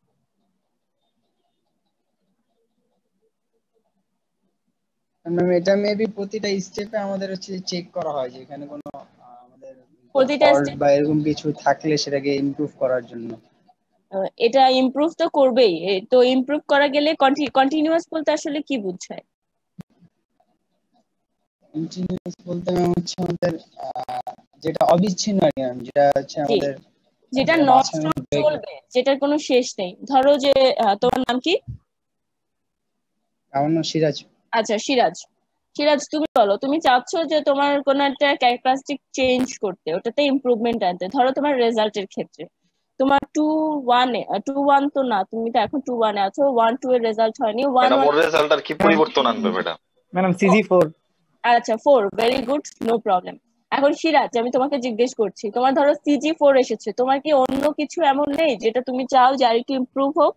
[SPEAKER 6] Ma'am এটা মেবি প্রতিটা স্টেপে আমাদের হচ্ছে চেক করা হয় যে এখানে কোনো আমাদের
[SPEAKER 1] প্রতিটা
[SPEAKER 6] ফল্ট বা এরকম কিছু থাকলে সেটাকে ইমপ্রুভ করার জন্য।
[SPEAKER 1] এটা ইমপ্রুভ তো করবেই, তো ইমপ্রুভ করা গেলে কন্টিনিউয়াস বলতে আসলে কি বুঝায়?
[SPEAKER 6] কন্টিনিউয়াস বলতে ম্যাম হচ্ছে আমাদের যেটা অবিচ্ছিন্ন আর কি ma'am, যেটা হচ্ছে
[SPEAKER 1] জি,
[SPEAKER 6] আমাদের
[SPEAKER 1] যেটা
[SPEAKER 6] যেটা
[SPEAKER 1] নন
[SPEAKER 6] মাঝখানে
[SPEAKER 1] স্টপ
[SPEAKER 6] break
[SPEAKER 1] চলবে, যেটার কোনো শেষ নেই। ধরো যে তোমার নাম কি?
[SPEAKER 6] আমার নাম সিরাজ।
[SPEAKER 1] আচ্ছা, সিরাজ। সিরাজ, তুমি বলো, তুমি চাচ্ছ যে তোমার কোনো একটা ক্যারেক্টারিস্টিক চেঞ্জ করতে, ওটাতে ইমপ্রুভমেন্ট আনতে। ধরো তোমার রেজাল্টের ক্ষেত্রে তোমার 2-1 2-1 তো না, তুমি তো এখন 2-1 আছো, 1-2 এর রেজাল্ট হয়নি,
[SPEAKER 8] ম্যাডাম
[SPEAKER 1] 1-1।
[SPEAKER 8] ওর রেজাল্ট আর কি পরিবর্তন আনবে ম্যাডাম?
[SPEAKER 9] Madam CG4।
[SPEAKER 1] আচ্ছা, 4, ভেরি গুড, নো প্রবলেম। এখন সিরাজ, আমি তোমাকে জিজ্ঞেস করছি, তোমার ধরো CG4 এসেছে, তোমার কি অন্য কিছু এমন নেই যেটা তুমি চাও যে আরেকটু ইমপ্রুভ হোক?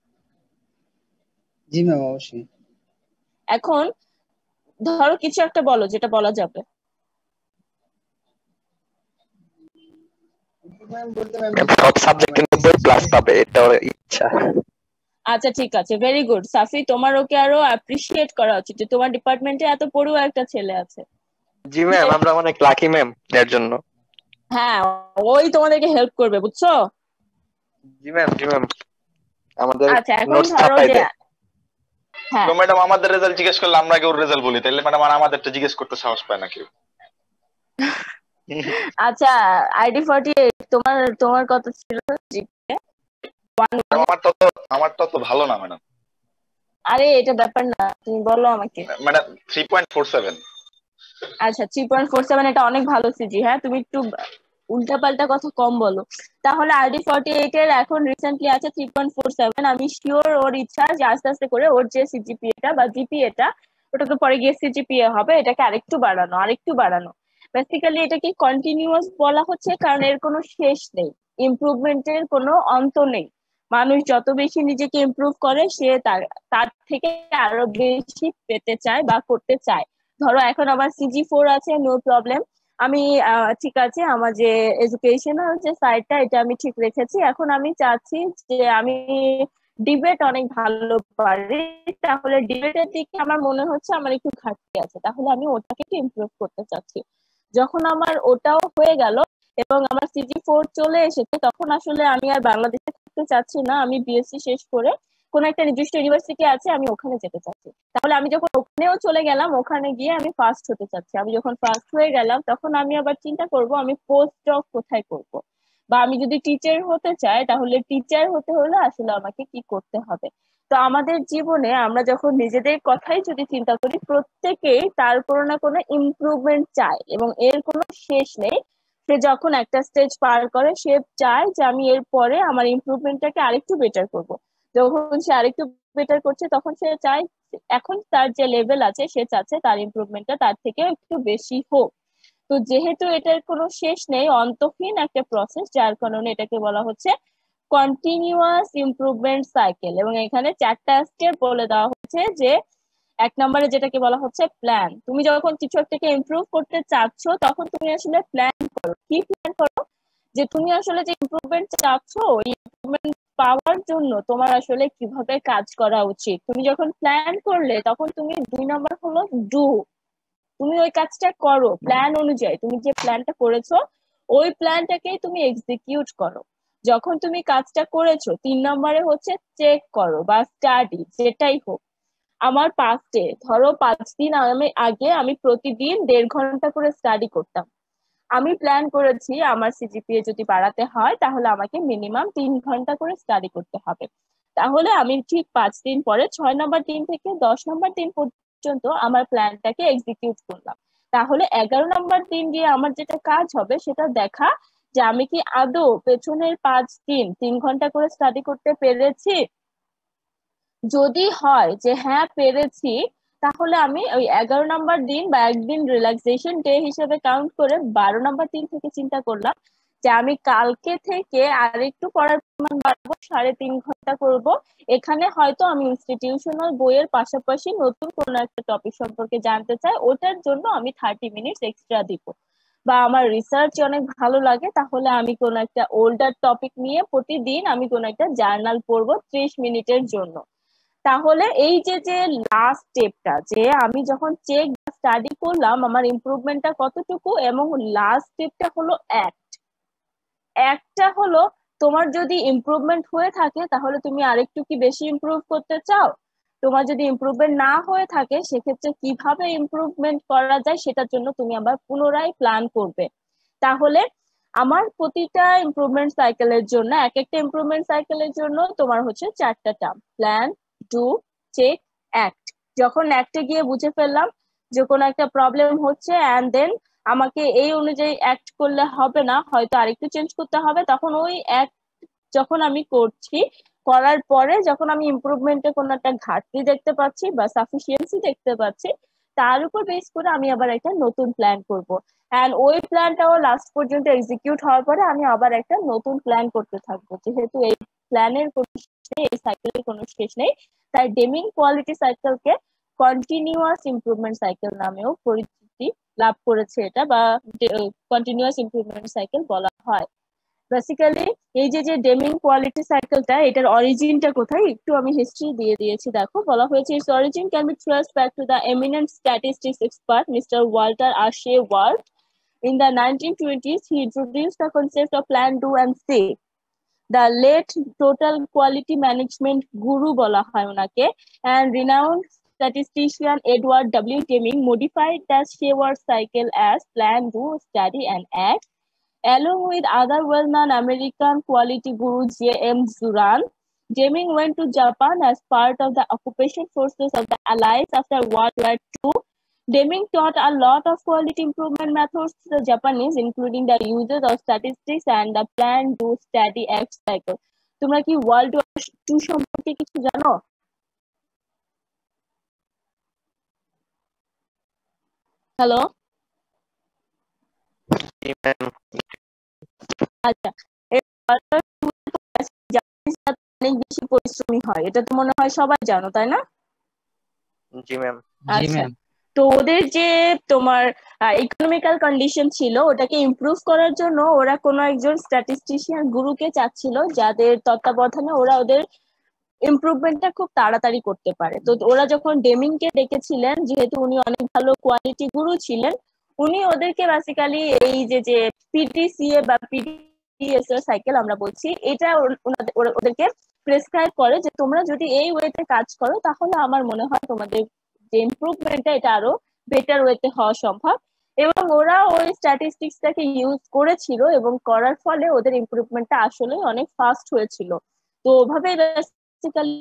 [SPEAKER 6] জি ম্যাম অবশ্যই।
[SPEAKER 1] এখন ধরো কিছু একটা বলো যেটা বলা যাবে।
[SPEAKER 6] ম্যাম বলতে ম্যাম
[SPEAKER 3] সব সাবজেক্টে 90+ পাবে, এটা ওর ইচ্ছা।
[SPEAKER 1] আচ্ছা, ঠিক আছে, ভেরি গুড। সাফি, তোমার ওকে আরো অ্যাপ্রিসিয়েট করা উচিত যে তোমার ডিপার্টমেন্টে এত পড়ুয়া একটা ছেলে আছে।
[SPEAKER 3] জি ম্যাম, আমরা অনেক লাকি ম্যাম এর জন্য।
[SPEAKER 1] হ্যাঁ, ওই তোমাদেরকে হেল্প করবে, বুঝছো?
[SPEAKER 3] জি ম্যাম, জি ম্যাম, আমাদের
[SPEAKER 1] আচ্ছা, এখন
[SPEAKER 3] নোটস
[SPEAKER 1] ধরো
[SPEAKER 3] ছাপাই
[SPEAKER 1] যে
[SPEAKER 3] দেয়।
[SPEAKER 1] হ্যাঁ,
[SPEAKER 8] তো ম্যাডাম আমাদের রেজাল্ট জিজ্ঞেস করলে আমরা আগে ওর রেজাল্ট বলি, তাহলে ম্যাডাম আর আমাদেরটা জিজ্ঞেস করতে সাহস পায় না কেউ।
[SPEAKER 1] আচ্ছা, ID48, তোমার তোমার কত ছিল জিপিএ? 1-1?
[SPEAKER 8] আমারটা তো ভালো না ম্যাডাম।
[SPEAKER 1] আরে এটা ব্যাপার না, তুমি বলো আমাকে।
[SPEAKER 8] ম্যাডাম 3.47।
[SPEAKER 1] আচ্ছা, 3.47, এটা অনেক ভালো সিজি। হ্যাঁ, তুমি একটু উল্টাপাল্টা কথা কম বলো। তাহলে ID48 এর এখন রিসেন্টলি আছে 3.47। আমি শিওর ওর ইচ্ছা যে আস্তে আস্তে করে ওর যে সিজিপিএটা বা জিপিএটা, ওটা তো পরে গিয়ে সিজিপিএ হবে, এটাকে আরেকটু বাড়ানো, আরেকটু বাড়ানো। বেসিক্যালি এটাকে কন্টিনিউয়াস বলা হচ্ছে কারণ এর কোনো শেষ নেই, ইমপ্রুভমেন্টের কোনো অন্ত নেই। মানুষ যত বেশি নিজেকে ইমপ্রুভ করে, সে তার তার থেকে আরো বেশি পেতে চায় বা করতে চায়। ধরো এখন আমার CG4 আছে, নো প্রবলেম। আমি ঠিক আছে, আমার যে এডুকেশনাল যে সাইডটা, এটা আমি ঠিক রেখেছি। এখন আমি চাচ্ছি যে আমি ডিবেট অনেক ভালো পারি, তাহলে ডিবেটের দিকে আমার মনে হচ্ছে আমার একটু ঘাটতি আছে, তাহলে আমি ওটাকে একটু ইমপ্রুভ করতে চাচ্ছি। যখন আমার ওটাও হয়ে গেল এবং আমার CG4 চলে এসেছে, তখন আসলে আমি আর বাংলাদেশে থাকতে চাচ্ছি না। আমি বিএসসি শেষ করে কোন একটা নির্দিষ্ট ইউনিভার্সিটি আছে, আমি ওখানে যেতে চাচ্ছি। তাহলে আমি যখন ওখানেও চলে গেলাম, ওখানে গিয়ে আমি ফার্স্ট হতে চাচ্ছি। আমি যখন ফার্স্ট হয়ে গেলাম, তখন আমি আবার চিন্তা করব আমি পোস্ট ডক কোথায় করব, বা আমি যদি টিচার হতে চাই, তাহলে টিচার হতে হলে আসলে আমাকে কি করতে হবে। তো আমাদের জীবনে আমরা যখন নিজেদের কথাই যদি চিন্তা করি, প্রত্যেকেই তার কোনো না কোনো ইমপ্রুভমেন্ট চায় এবং এর কোনো শেষ নেই। সে যখন একটা স্টেজ পার করে, সে চায় যে আমি এর পরে আমার ইমপ্রুভমেন্টটাকে আরেকটু বেটার করব। যখন সে আরেকটু বেটার করছে, তখন সে চায়, এখন তার যে লেভেল আছে, সে চাচ্ছে তার ইমপ্রুভমেন্টটা তার থেকে একটু বেশি হোক। তো যেহেতু এটার কোনো শেষ নেই, অন্তহীন একটা প্রসেস, যার কারণে এটাকে বলা হচ্ছে কন্টিনিউয়াস ইমপ্রুভমেন্ট সাইকেল। এবং এখানে 4টা স্টেপ বলে দেওয়া হচ্ছে যে 1 নম্বরে যেটাকে বলা হচ্ছে প্ল্যান। তুমি যখন কিছু একটাকে ইমপ্রুভ করতে চাচ্ছ, তখন তুমি আসলে প্ল্যান করো। কি প্ল্যান করো? যে তুমি আসলে যে ইমপ্রুভমেন্ট চাচ্ছ, ওই ইমপ্রুভমেন্ট পাওয়ার জন্য তোমার আসলে কিভাবে কাজ করা উচিত। তুমি যখন প্ল্যান করলে, তখন তুমি 2 নম্বর হলো ডু। তুমি ওই কাজটা করো প্ল্যান অনুযায়ী। তুমি যে প্ল্যানটা করেছো, ওই প্ল্যানটাকেই তুমি এক্সিকিউট করো। যখন তুমি কাজটা করেছো, 3 নম্বরে হচ্ছে চেক করো বা স্টাডি, যেটাই হোক। আমার পাস্টে ধরো 5 দিন আগে আমি প্রতিদিন 1.5 ঘন্টা করে স্টাডি করতাম। আমি প্ল্যান করেছি আমার সিজিপিএ যদি বাড়াতে হয়, তাহলে আমাকে মিনিমাম 3 ঘন্টা করে স্টাডি করতে হবে। তাহলে আমি ঠিক 5 দিন পরে 6 নম্বর দিন থেকে 10 নম্বর দিন পর্যন্ত আমার প্ল্যানটাকে এক্সিকিউট করলাম। তাহলে 11 নম্বর দিন গিয়ে আমার যেটা কাজ হবে, সেটা দেখা যে আমি কি আদৌ পেছনের 5 দিন 3 ঘন্টা করে স্টাডি করতে পেরেছি। যদি হয় যে হ্যাঁ পেরেছি, তাহলে আমি ওই 11 নম্বর দিন বা একদিন রিল্যাক্সেশন ডে হিসেবে কাউন্ট করে 12 নম্বর দিন থেকে চিন্তা করলাম যে আমি কালকে থেকে আরেকটু পড়ার পরিমাণ বাড়াবো, 3.5 ঘন্টা করব। এখানে হয়তো আমি ইনস্টিটিউশনাল বইয়ের পাশাপাশি নতুন কোনো একটা টপিক সম্পর্কে জানতে চাই, ওটার জন্য আমি 30 মিনিট এক্সট্রা দিব। বা আমার রিসার্চ অনেক ভালো লাগে, তাহলে আমি কোনো একটা ওল্ডার টপিক নিয়ে প্রতিদিন আমি কোনো একটা জার্নাল পড়বো 30 মিনিটের জন্য। তাহলে এই যে যে লাস্ট স্টেপটা, যে আমি যখন চেক স্টাডি করলাম আমার ইমপ্রুভমেন্টটা কতটুকু, এবং লাস্ট স্টেপটা হলো একটা হলো তোমার যদি ইমপ্রুভমেন্ট হয়ে থাকে, তাহলে তুমি আরেকটু কি বেশি ইমপ্রুভ করতে চাও? তোমার যদি ইমপ্রুভমেন্ট না হয়ে থাকে সেক্ষেত্রে কিভাবে ইমপ্রুভমেন্ট করা যায় সেটার জন্য তুমি আবার পুনরায় প্ল্যান করবে। তাহলে আমার প্রতিটা ইমপ্রুভমেন্ট সাইকেলের জন্য, এক একটা ইমপ্রুভমেন্ট সাইকেলের জন্য তোমার হচ্ছে 4টা term: plan, do, check, act. যখন অ্যাক্টে গিয়ে বুঝে ফেললাম যে কোনো একটা প্রবলেম হচ্ছে অ্যান্ড দেন আমাকে এই অনুযায়ী অ্যাক্ট করলে হবে না, হয়তো আরেকটু চেঞ্জ করতে হবে, তখন ওই অ্যাক্ট যখন আমি করছি, করার পরে যখন আমি ইমপ্রুভমেন্টে কোনো একটা ঘাটতি দেখতে পাচ্ছি বা সাফিসিয়েন্সি দেখতে পাচ্ছি, তার উপর বেস করে আমি আবার একটা নতুন প্ল্যান করব। অ্যান্ড ওই প্ল্যানটাও লাস্ট পর্যন্ত এক্সিকিউট হওয়ার পরে আমি আবার একটা নতুন প্ল্যান করতে থাকবো। যেহেতু এই প্ল্যানের কোনো শেষ নেই, এই সাইকেলের কোনো শেষ নেই, তাই ডেমিং কোয়ালিটি সাইকেলকে কন্টিনিউয়াস ইমপ্রুভমেন্ট সাইকেল নামেও পরিচিতি লাভ করেছে এটা, বা কন্টিনিউয়াস ইমপ্রুভমেন্ট সাইকেল বলা হয়। বেসিক্যালি এই যে ডেমিং কোয়ালিটি সাইকেলটা, এটার অরিজিনটা কোথায় একটু আমি হিস্ট্রি দিয়ে দিয়েছি। দেখো, বলা হয়েছে its origin can be traced back to the eminent statistics expert mister Walter Shewhart. In the 1920s, he introduced the concept of plan, do and say. The late total quality management guru bola hoy onake, and renowned statistician Edward W. Deming modified the Sheward cycle as plan, do, study and act. Along with other well-known American quality guru J.M. Zuran, Deming went to Japan as part of the occupation forces of the Allies after World War II. Deming taught a lot of quality improvement methods to the Japanese, including the uses of statistics and the plan, do, study, act cycle. তোমরা কি world war 2 সম্পর্কে কিছু জানো? Hello, আচ্ছা, অনেক বেশি পরিশ্রমী হয়, এটা তো মনে হয় সবাই জানো, তাই না?
[SPEAKER 3] জি ম্যাম।
[SPEAKER 1] আচ্ছা, তো ওদের যে তোমার ইকোনমিক্যাল কন্ডিশন ছিল ওটাকে ইমপ্রুভ করার জন্য ওরা কোনো একজন স্ট্যাটিস্টিশিয়ান গুরুকে চাচ্ছিল যাদের তত্ত্বাবধানে ওরা ওদের ইমপ্রুভমেন্টটা খুব তাড়াতাড়ি করতে পারে। তো ওরা যখন ডেমিংকে ডেকেছিলেন, যেহেতু উনি অনেক ভালো কোয়ালিটি গুরু ছিলেন, উনি ওদেরকে বেসিক্যালি এই যে পিডিসিএ বা পিডিএস এর সাইকেল আমরা বলছি, এটা ওদেরকে প্রেসক্রাইব করে যে তোমরা যদি এই ওয়েতে কাজ করো তাহলে আমার মনে হয় তোমাদের যে ইমপ্রুভমেন্টটা এটা আরো বেটার ওয়েতে হওয়া সম্ভব। এবং ওরা ওই স্ট্যাটিস্টিক্সটাকে ইউজ করেছিল এবং করার ফলে ওদের ইমপ্রুভমেন্টটা আসলে অনেক ফাস্ট হয়েছিল। তো ওভাবে বেসিক্যালি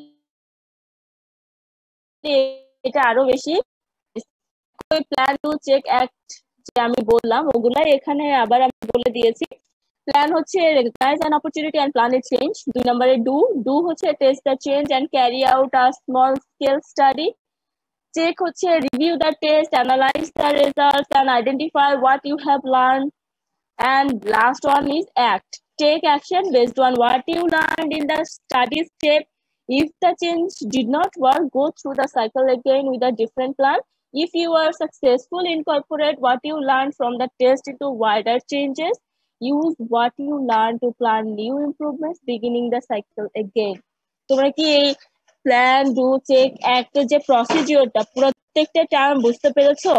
[SPEAKER 1] এটা আরো বেশি প্ল্যান, টু, চেক, অ্যাক্ট যে আমি বললাম ওগুলাই এখানে আবার আমি বলে দিয়েছি। প্ল্যান হচ্ছে recognise an opportunity and plan a change. 2 নম্বরে ডু হচ্ছে test the change and carry out a small scale study. Check হচ্ছে review the test, analyse the results and identify what you have learn. And last one is act. Take action based on what you learned in the study step. If the change did not work, go through the cycle again with a different plan. If you are successful, incorporate what you learned from the test into wider changes. Use what you learned to plan new improvements, beginning the cycle again. তোমরা কি এই plan, do, check, act এর যে প্রসিডিওরটা প্রত্যেকটা term বুঝতে পেরেছো?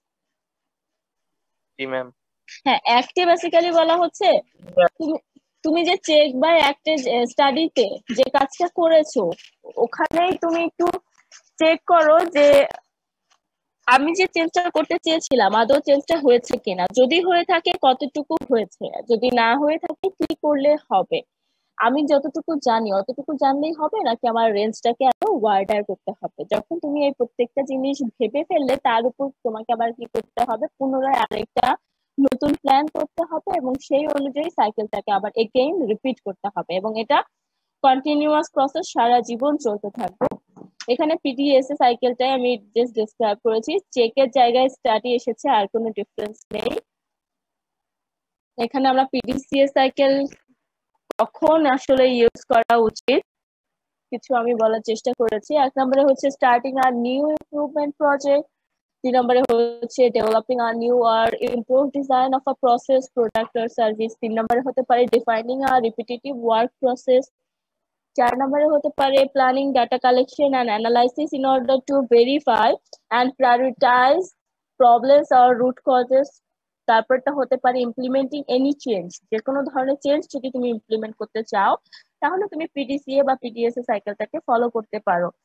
[SPEAKER 3] জি ma'am.
[SPEAKER 1] হ্যাঁ, অ্যাক্টে বেসিক্যালি বলা হচ্ছে তুমি যে চেক বা অ্যাক্টে স্টাডিতে যে কাজটা করেছো ওখানেই তুমি একটু চেক করো যে আমি যে চেঞ্জটা করতে চেয়েছিলাম আদৌ চেঞ্জটা হয়েছে কিনা, যদি হয়ে থাকে কতটুকু হয়েছে, যদি না হয়ে থাকে কি করলে হবে। আমি যতটুকু জানি অতটুকু জানলেই হবে নাকি আমার রেঞ্জটাকে আরো ওয়াইডার করতে হবে। যখন তুমি এই প্রত্যেকটা জিনিস ভেবে ফেললে তার উপর তোমাকে আবার কি করতে হবে, পুনরায় আরেকটা নতুন প্ল্যান করতে হবে এবং সেই অনুযায়ী সাইকেলটাকে আবার এগেইন রিপিট করতে হবে এবং এটা কন্টিনিউয়াস প্রসেস সারা জীবন চলতে থাকবে। এখানে পিডিএস সাইকেলটাই আমি জাস্ট ডেসক্রাইব করেছি, চেকের জায়গায় স্টাডি এসেছে, আর কোনো ডিফারেন্স নেই। এখানে আমরা পিডিসিএ সাইকেল কখন আসলে ইউজ করা উচিত কিছু আমি বলার চেষ্টা করেছি। 1 নম্বরে হচ্ছে starting or new improvement project. 3 নম্বরে হচ্ছে developing a new or improve design of a process, product or service. 3 নম্বরে হতে পারে defining a repetitive work process. 4 নম্বরে হতে পারে planning data collection and analysis in order to verify and prioritise problems or root causes. তারপরটা হতে পারে implementing any change, যে কোনো ধরনের চেঞ্জ যদি তুমি ইমপ্লিমেন্ট করতে চাও তাহলে তুমি পিডিসিএ বা পিডিএস সাইকেলটাকে ফলো করতে পারো।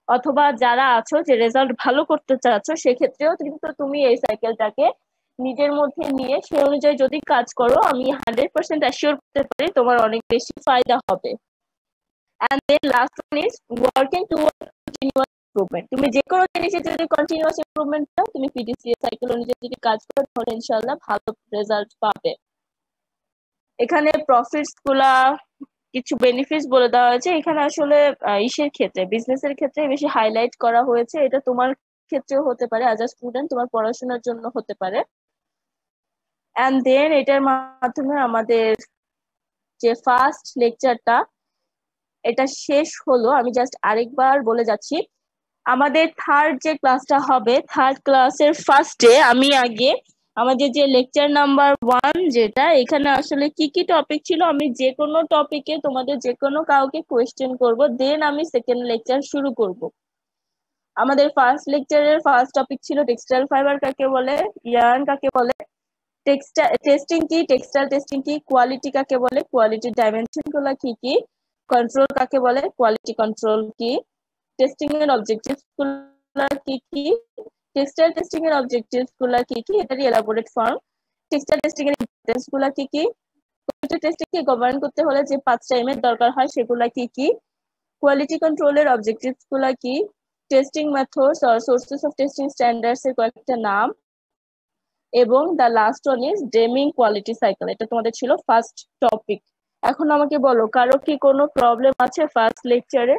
[SPEAKER 1] অথবা যারা আছো যে রেজাল্ট ভালো করতে চাচ্ছ, সেক্ষেত্রেও কিন্তু তুমি এই সাইকেলটাকে নিজের মধ্যে নিয়ে সে অনুযায়ী যদি কাজ করো, আমি 100% অ্যাসিওর করতে পারি তোমার অনেক বেশি ফায়দা হবে। And then last one is working towards continuous improvement. তুমি যে কোনো জিনিসে যদি কন্টিনিউয়াস ইমপ্রুভমেন্ট চাও, তুমি পিডিসিএ সাইকেল অনুযায়ী যদি কাজ করো, তাহলে ইনশাআল্লাহ ভালো রেজাল্ট পাবে। এখানে প্রফিটস গুলা কিছু বেনিফিটস বলে দেওয়া হয়েছে। এখানে আসলে ইসের ক্ষেত্রে, বিজনেসের ক্ষেত্রে বেশি হাইলাইট করা হয়েছে। এটা তোমার ক্ষেত্রেও হতে পারে, অ্যাজ আ স্টুডেন্ট তোমার পড়াশোনার জন্য হতে পারে। এন্ড দেন এটার মাধ্যমে আমাদের যে ফার্স্ট লেকচারটা এটা শেষ হলো। আমি জাস্ট আরেকবার বলে যাচ্ছি, আমাদের থার্ড যে ক্লাসটা হবে, থার্ড ক্লাসের ফার্স্টে আমি আগে আমাদের যে লেকচার নাম্বার 1 যেটা, এখানে আসলে কি কি টপিক ছিল, আমি যে কোনো টপিকে তোমাদের যে কোনো কাউকে কোয়েশ্চেন করব, দেন আমি সেকেন্ড লেকচার শুরু করব। আমাদের ফার্স্ট লেকচারের ফার্স্ট টপিক ছিল টেক্সটাইল ফাইবার কাকে বলে, ইয়ার্ন কাকে বলে, টেক্সটাইল টেস্টিং কি, টেক্সটাইল টেস্টিং কি, কোয়ালিটি কাকে বলে, কোয়ালিটির ডাইমেনশন গুলো কি কি, কন্ট্রোল কাকে বলে, কোয়ালিটি কন্ট্রোল কি, টেস্টিং এর অবজেক্টিভস গুলো কি কি, টেক্সটাইল টেস্টিং এর অবজেক্টিভস গুলো কি কি, এটারই এলাবোরেট ফর্ম, টেক্সটাইল টেস্টিং এর ইম্পর্টেন্স গুলো কি কি, কোয়ালিটি টেস্টিং কে গভর্ন করতে হলে যে 5টা এম এর দরকার হয় সেগুলো কি কি, কোয়ালিটি কন্ট্রোলের অবজেক্টিভস গুলো কি, testing methods or sources of testing standards এর কয়েকটা নাম, এবং the last one is Deming quality cycle. এটা তোমাদের ছিল ফার্স্ট টপিক। এখন আমাকে বলো, কারো কি কোনো প্রবলেম আছে ফার্স্ট লেকচারে?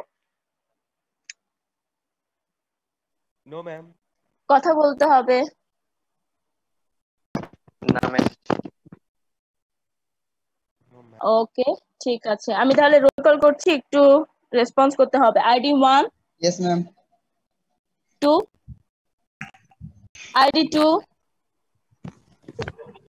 [SPEAKER 11] No ma'am.
[SPEAKER 1] কথা বলতে হবে।
[SPEAKER 3] না ম্যাম।
[SPEAKER 1] ওকে, ঠিক আছে, আমি তাহলে রোল কল করছি, একটু রেসপন্স করতে হবে। ID 1,
[SPEAKER 6] yes ma'am.
[SPEAKER 1] 2, আইডি 2,